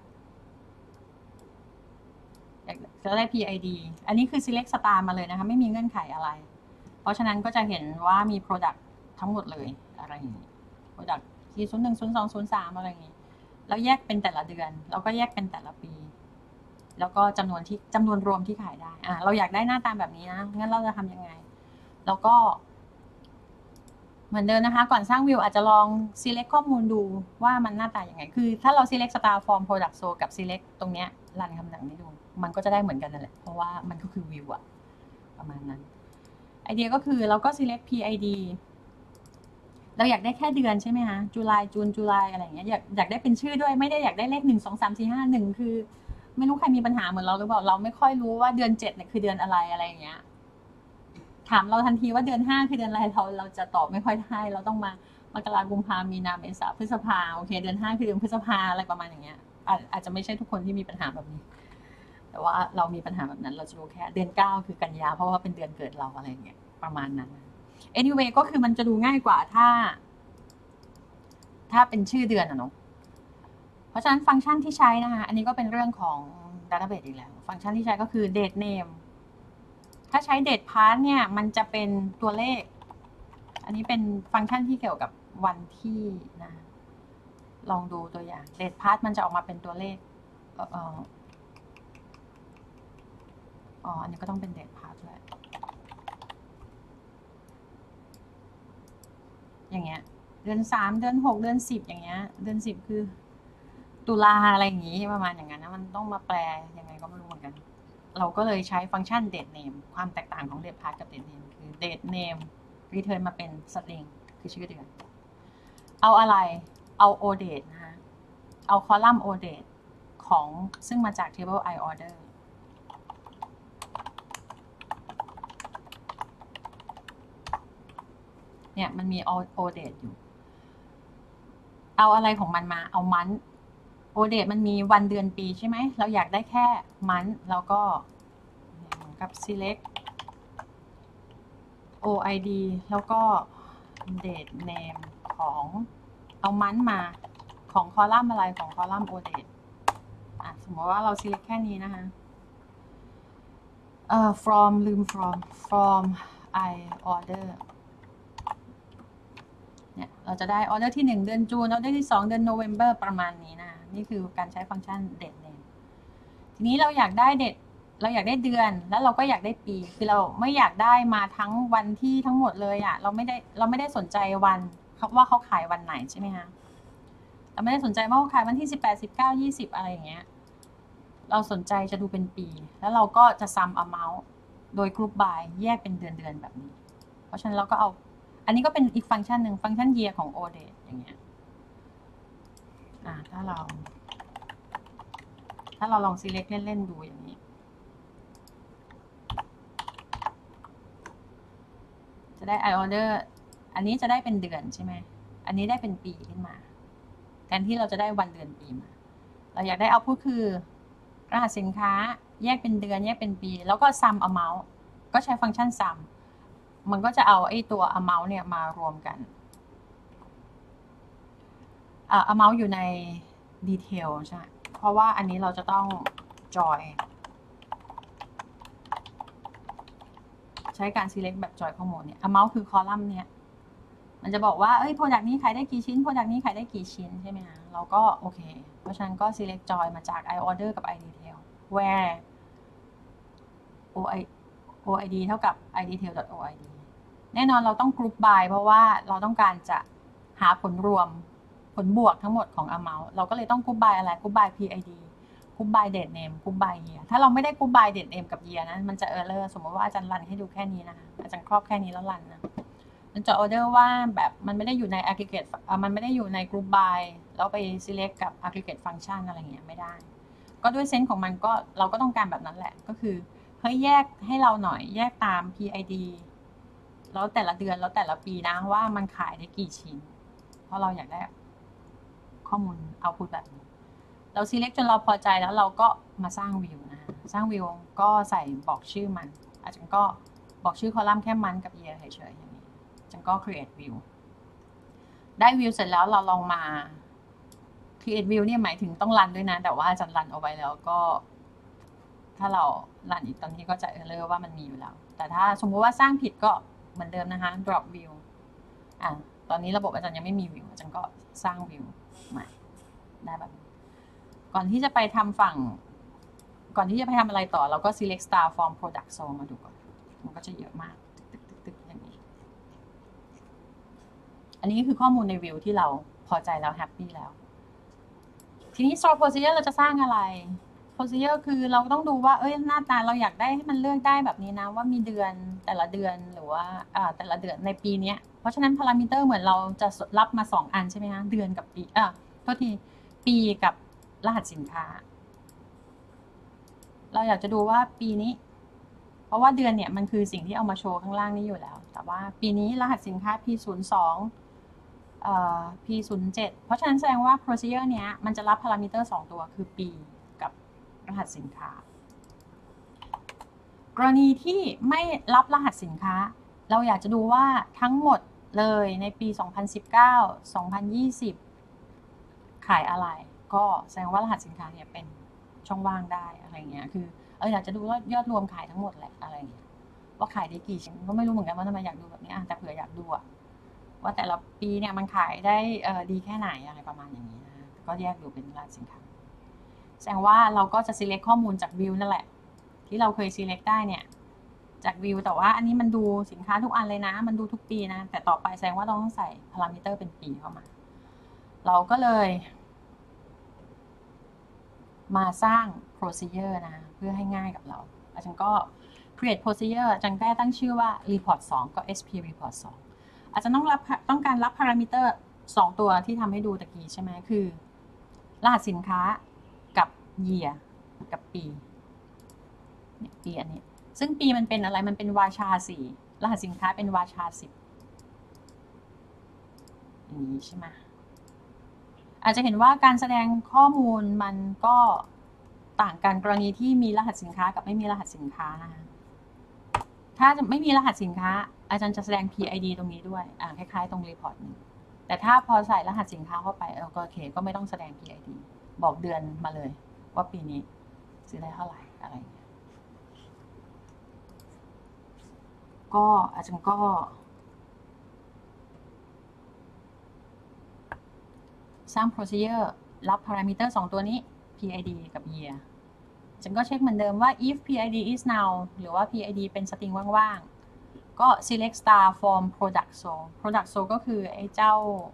จะได้ PID อันนี้คือ select star มาเลยนะคะไม่มีเงื่อนไขอะไรเพราะฉะนั้นก็จะเห็นว่ามี product ทั้งหมดเลยอะไรอย่างนี้ product 01 02 03อะไรอย่างนี้แล้วแยกเป็นแต่ละเดือนแล้วก็แยกเป็นแต่ละปีแล้วก็จำนวนรวมที่ขายได้เราอยากได้หน้าตาแบบนี้นะงั้นเราจะทำยังไงแล้วก็เหมือนเดิมนะคะก่อนสร้างวิวอาจจะลอง select ข้อมูลดูว่ามันหน้าตาอย่างไงคือถ้าเรา select star form product sold กับ select ตรงเนี้ยรันคำสั่งนี้ดูมันก็จะได้เหมือนกันนั่นแหละเพราะว่ามันก็คือวิวอะประมาณนั้นไอเดียก็คือเราก็ select PID เราอยากได้แค่เดือนใช่ไหมคะจุลายจูนจุลายอะไรอย่างเงี้ยอยากได้เป็นชื่อด้วยไม่ได้อยากได้เลข1 2 3 4 5 1คือไม่รู้ใครมีปัญหาเหมือนเราหรือเปล่าเราไม่ค่อยรู้ว่าเดือน7เนี่ยคือเดือนอะไรอย่างเงี้ยถามเราทันทีว่าเดือน5คือเดือนอะไรเราจะตอบไม่ค่อยได้เราต้องมกราคมกุมภามีนาเมษาพฤษภาโอเคเดือน5คือเดือนพฤษภาอะไรประมาณอย่างเงี้ยอาจจะไม่ใช่ทุกคนที่มีปัญหาแบบนี้แต่ว่าเรามีปัญหาแบบนั้นเราจะรู้แค่เดือน9คือกันยาเพราะว่าเป็นเดือนเกิดเราอะไรอย่างเงี้ยประมาณนั้น anyway ก็คือมันจะดูง่ายกว่าถ้าเป็นชื่อเดือนเนาะเพราะฉะนั้นฟังก์ชันที่ใช้นะคะอันนี้ก็เป็นเรื่องของ database อีกแล้วฟังก์ชันที่ใช้ก็คือ date name ถ้าใช้ date part เนี่ยมันจะเป็นตัวเลขอันนี้เป็นฟังก์ชันที่เกี่ยวกับวันที่นะลองดูตัวอย่าง date part มันจะออกมาเป็นตัวเลขอันนี้ก็ต้องเป็น date part ด้วยอย่างเงี้ยเดือน3เดือน6เดือน10อย่างเงี้ยเดือน10คือตุลาอะไรอย่างงี้ประมาณอย่างนั้นนะมันต้องมาแปลยังไงก็ไม่รู้เหมือนกันเราก็เลยใช้ฟังก์ชัน date name ความแตกต่างของ date part กับ date name คือ date name return มาเป็น string คือชื่อเดือนเอาอะไรเอา o date นะคะเอาคอลัมน์ o date ของซึ่งมาจาก table I orderเนี่ยมันมี o date อยู่เอาอะไรของมันมาเอามันโอเดตมันมีวันเดือนปีใช่ไหมเราอยากได้แค่มันแล้วก็กับ select OID แล้วก็ date name ของเอามันมาของคอลัมน์อะไรของคอลัมน์ ODate สมมติว่าเรา select แค่นี้นะคะfrom ลืม from I order เนี่ยเราจะได้ออเดอร์ที่1เดือนจูนออเดอร์ที่2เดือนโนเวมเบอร์ประมาณนี้นะนี่คือการใช้ฟังก์ชัน date name ทีนี้เราอยากได้เดือนแล้วเราก็อยากได้ปีคือเราไม่อยากได้มาทั้งวันที่ทั้งหมดเลยอ่ะเราไม่ได้สนใจวันว่าเขาขายวันไหนใช่ไหมคะเราไม่ได้สนใจว่าเขาขายวันที่18 19 20อะไรอย่างเงี้ยเราสนใจจะดูเป็นปีแล้วเราก็จะsum amount โดย group by แยกเป็นเดือนแบบนี้เพราะฉะนั้นเราก็เอาอันนี้ก็เป็นอีกฟังก์ชันหนึ่งฟังก์ชัน year ของ ODate อย่างเงี้ยถ้าเราลอง select เล่นๆดูอย่างนี้จะได้ I order อันนี้จะได้เป็นเดือนใช่ไหมอันนี้ได้เป็นปีขึ้นมาแทนที่เราจะได้วันเดือนปีมาเราอยากได้ output คือรหัสสินค้าแยกเป็นเดือนแยกเป็นปีแล้วก็ sum amount ก็ใช้ฟังก์ชัน sum มันก็จะเอาไอ้ตัว amount เนี่ยมารวมกันamount อยู่ใน detail ใช่ไหมเพราะว่าอันนี้เราจะต้อง join ใช้การ select แบบ join ข้อมูลเนี่ย amount คือคอลัมน์เนี่ยมันจะบอกว่าproduct นี้ขายได้กี่ชิ้น product นี้ขายได้กี่ชิ้นใช่ไหมคะเราก็โอเคเพราะฉะนั้นก็ select join มาจาก I order กับ I detail where OID เท่ากับ I detail.OID แน่นอนเราต้อง group by เพราะว่าเราต้องการจะหาผลรวมผลบวกทั้งหมดของ amount เราก็เลยต้อง group by อะไร group by PID group by date name group by year ถ้าเราไม่ได้ group by date name กับ year นะมันจะ error สมมติว่าอาจารย์รันให้ดูแค่นี้นะคะอาจารย์ครอบแค่นี้แล้วรันนะมันจะ order ว่าแบบมันไม่ได้อยู่ใน aggregate มันไม่ได้อยู่ใน group by แล้วไป select กับ aggregate function อะไรเงี้ยไม่ได้ก็ด้วยเซนส์ของมันก็เราก็ต้องการแบบนั้นแหละก็คือเฮ้ยแยกให้เราหน่อยแยกตาม PID แล้วแต่ละเดือนแล้วแต่ละปีนะว่ามันขายได้กี่ชิ้นเพราะเราอยากได้ข้อมูล output แบบนี้เรา select จนเราพอใจแล้วเราก็มาสร้างวิวนะสร้างวิวก็ใส่บอกชื่อมันอาจารย์ก็บอกชื่อคอลัมน์แค่มันกับ year เฉยๆอย่างนี้อาจารย์ก็ create view ได้วิวเสร็จแล้วเราลองมา create view เนี่ยหมายถึงต้องรันด้วยนะแต่ว่าอาจารย์รันเอาไว้แล้วก็ถ้าเรารันอีกตอนนี้ก็จะ error ว่ามันมีอยู่แล้วแต่ถ้าสมมติว่าสร้างผิดก็เหมือนเดิมนะคะ drop view ตอนนี้ระบบอาจารย์ยังไม่มีวิวอาจารย์ก็สร้างวิวใหม่ได้แบบก่อนที่จะไปทำอะไรต่อเราก็ select star from product zone มาดูก่อนมันก็จะเยอะมากตึกอย่างนี้อันนี้คือข้อมูลในวิวที่เราพอใจแล้วแฮปปี้แล้วทีนี้ store procedure เราจะสร้างอะไร procedure คือเราต้องดูว่าหน้าตาเราอยากได้ให้มันเลือกได้แบบนี้นะว่ามีเดือนแต่ละเดือนหรือว่าแต่ละเดือนในปีนี้เพราะฉะนั้น parameter เหมือนเราจะรับมา2อันใช่ไหมคะเดือนกับปีโทษทีปีกับรหัสสินค้าเราอยากจะดูว่าปีนี้เพราะว่าเดือนเนี่ยมันคือสิ่งที่เอามาโชว์ข้างล่างนี้อยู่แล้วแต่ว่าปีนี้รหัสสินค้า P02 P07 เพราะฉะนั้นแสดงว่า procedure เนี้ยมันจะรับ parameter 2ตัวคือปีกับรหัสสินค้ากรณีที่ไม่รับรหัสสินค้าเราอยากจะดูว่าทั้งหมดเลยในปี2019 2020ขายอะไรก็แสดงว่ารหัสสินค้าเนี่ยเป็นช่องว่างได้อะไรเงี้ยคืออยากจะดูว่ายอดรวมขายทั้งหมดแหละอะไรเงี้ยว่าขายได้กี่ชิ้นก็ไม่รู้เหมือนกันว่าทำไมอยากดูแบบนี้แต่เผื่ออยากดูว่าแต่ละปีเนี่ยมันขายได้ดีแค่ไหนอะไรประมาณอย่างนี้นะก็แยกดูเป็นรหัสสินค้าแสดงว่าเราก็จะ select ข้อมูลจากวิวนั่นแหละที่เราเคย select ได้เนี่ยจากวิวแต่ว่าอันนี้มันดูสินค้าทุกอันเลยนะมันดูทุกปีนะแต่ต่อไปแสดงว่าเราต้องใส่ parameter เป็นปีเข้ามาเราก็เลยมาสร้าง procedure นะเพื่อให้ง่ายกับเราอาจารย์ก็ create procedure อาจารย์แค่ตั้งชื่อว่า report 2ก็ sp report 2อาจจะต้องการรับ parameter 2ตัวที่ทำให้ดูตะกี้ใช่ไหมคือรหัสสินค้ากับ year กับปีปีอันนี้ซึ่งปีมันเป็นอะไรมันเป็นวาชา4รหัสสินค้าเป็นวาชา10อย่างนี้ใช่ไหมอาจจะเห็นว่าการแสดงข้อมูลมันก็ต่างกันกรณีที่มีรหัสสินค้ากับไม่มีรหัสสินค้านะคะถ้าจะไม่มีรหัสสินค้าอาจารย์จะแสดง PID ตรงนี้ด้วยคล้ายๆตรงรีพอร์ตนี้แต่ถ้าพอใส่รหัสสินค้าเข้าไปก็โอเคก็ไม่ต้องแสดง PID บอกเดือนมาเลยว่าปีนี้ซื้อได้เท่าไหร่อะไรอย่างเงี้ยก็อาจารย์ก็สร้าง procedure รับ parameter 2 ตัวนี้ PID กับ year ฉันก็เช็คเหมือนเดิมว่า if PID is null หรือว่า PID เป็นสตริงว่างๆก็ select star from product source product source ก็คือไอ้เจ้า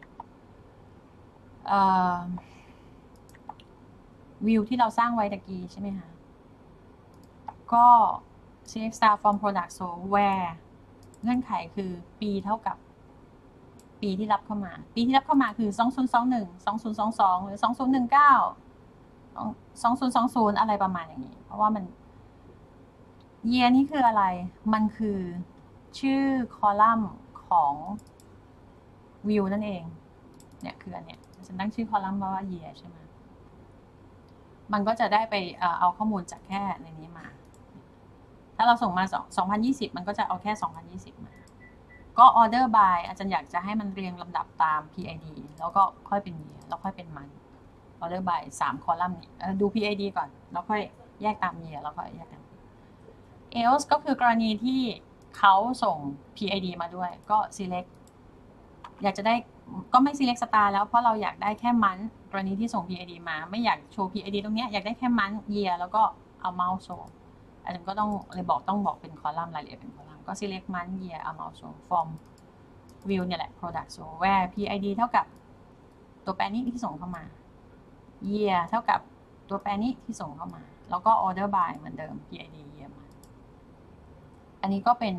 วิวที่เราสร้างไว้ตะกี้ใช่ไหมคะก็ select star from product source where เงื่อนไขคือปีเท่ากับปีที่รับเข้ามาปีที่รับเข้ามาคือ2021 2022หรือ2019 2020อะไรประมาณอย่างนี้เพราะว่ามัน year นี่คืออะไรมันคือชื่อคอลัมน์ของ view นั่นเองเนี่ยคืออันเนี้ยฉันตั้งชื่อคอลัมน์ว่า year ใช่ไหมมันก็จะได้ไปเอาข้อมูลจากแค่ในนี้มาถ้าเราส่งมา2020มันก็จะเอาแค่2020มาก็ order by อาจารย์อยากจะให้มันเรียงลำดับตาม PID แล้วก็ค่อยเป็น year แล้วค่อยเป็นมันorder by 3 คอลัมน์นี้ดู PID ก่อนแล้วค่อยแยกตาม year แล้วค่อยแยกกัน else ก็คือกรณีที่เขาส่ง PID มาด้วยก็ select อยากจะได้ก็ไม่ select star แล้วเพราะเราอยากได้แค่มันกรณีที่ส่ง PID มาไม่อยากโชว์ PID ตรงนี้อยากได้แค่มัน year แล้วก็เอา mouse โชว์อาจารย์ก็ต้องบอกเป็นคอลัมน์รายละเอียดเป็นคอลัมน์ก็ select month year เอา mouse show from view เนี่ยแหละ product show where PID เท่ากับตัวแปรนี้ที่ส่งเข้ามา year เท่ากับตัวแปรนี้ที่ส่งเข้ามาแล้วก็ order by เหมือนเดิม PID year มาอันนี้ก็เป็น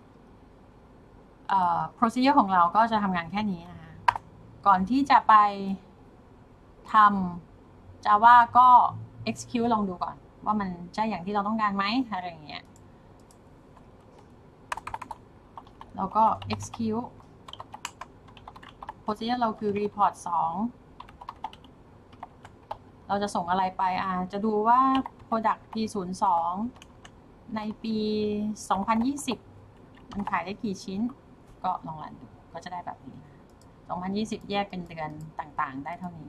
procedure ของเราก็จะทำงานแค่นี้นะคะก่อนที่จะไปทำ Java ก็ execute ลองดูก่อนว่ามันใช่อย่างที่เราต้องการไหมอะไรอย่างเงี้ยเราก็ execute procedure เราคือ report 2เราจะส่งอะไรไปจะดูว่า product P02 ในปี 2020 มันขายได้กี่ชิ้นก็ลองรันดูก็จะได้แบบนี้นะ2020 แยกเป็นเดือนต่างๆได้เท่านี้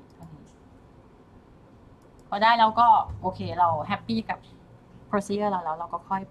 พอได้แล้วก็โอเคเราแฮปปี้กับ procedure เราแล้วเราก็ค่อย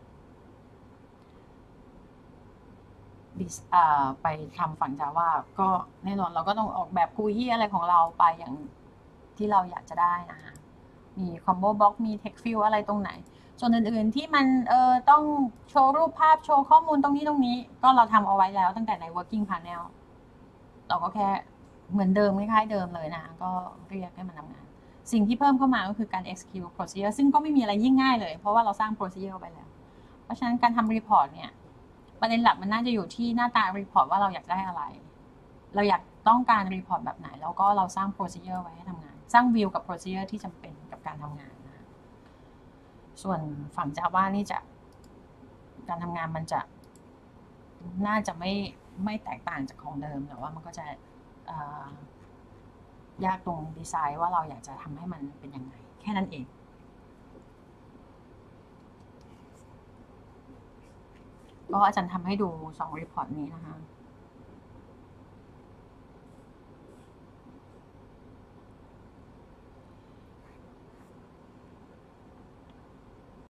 ไปทำฝั่ง Java ก็แน่นอนเราก็ต้องออกแบบ GUI อะไรของเราไปอย่างที่เราอยากจะได้นะคะมี combo box มี text field อะไรตรงไหนส่วนอื่นๆที่มันต้องโชว์รูปภาพโชว์ข้อมูลตรงนี้ก็เราทำเอาไว้แล้วตั้งแต่ใน working panel เราก็แค่เหมือนเดิมคล้ายๆเดิมเลยนะก็เรียกให้มันทำงานสิ่งที่เพิ่มเข้ามาก็คือการ execute procedure ซึ่งก็ไม่มีอะไรยิ่งง่ายเลยเพราะว่าเราสร้าง procedure ไปแล้วเพราะฉะนั้นการทำ report เนี่ยประเด็นหลักมันน่าจะอยู่ที่หน้าตา report ว่าเราอยากได้อะไรเราอยากต้องการ report แบบไหนแล้วก็เราสร้าง procedure ไว้ให้ทำงานสร้าง view กับ procedure ที่จำเป็นกับการทำงานนะส่วนฝั่ง Java นี่จะการทำงานมันจะน่าจะไม่แตกต่างจากของเดิมแต่ว่ามันก็จะยากตรงดีไซน์ว่าเราอยากจะทำให้มันเป็นยังไงแค่นั้นเองก็อาจารย์ทำให้ดู2 report นี้นะคะ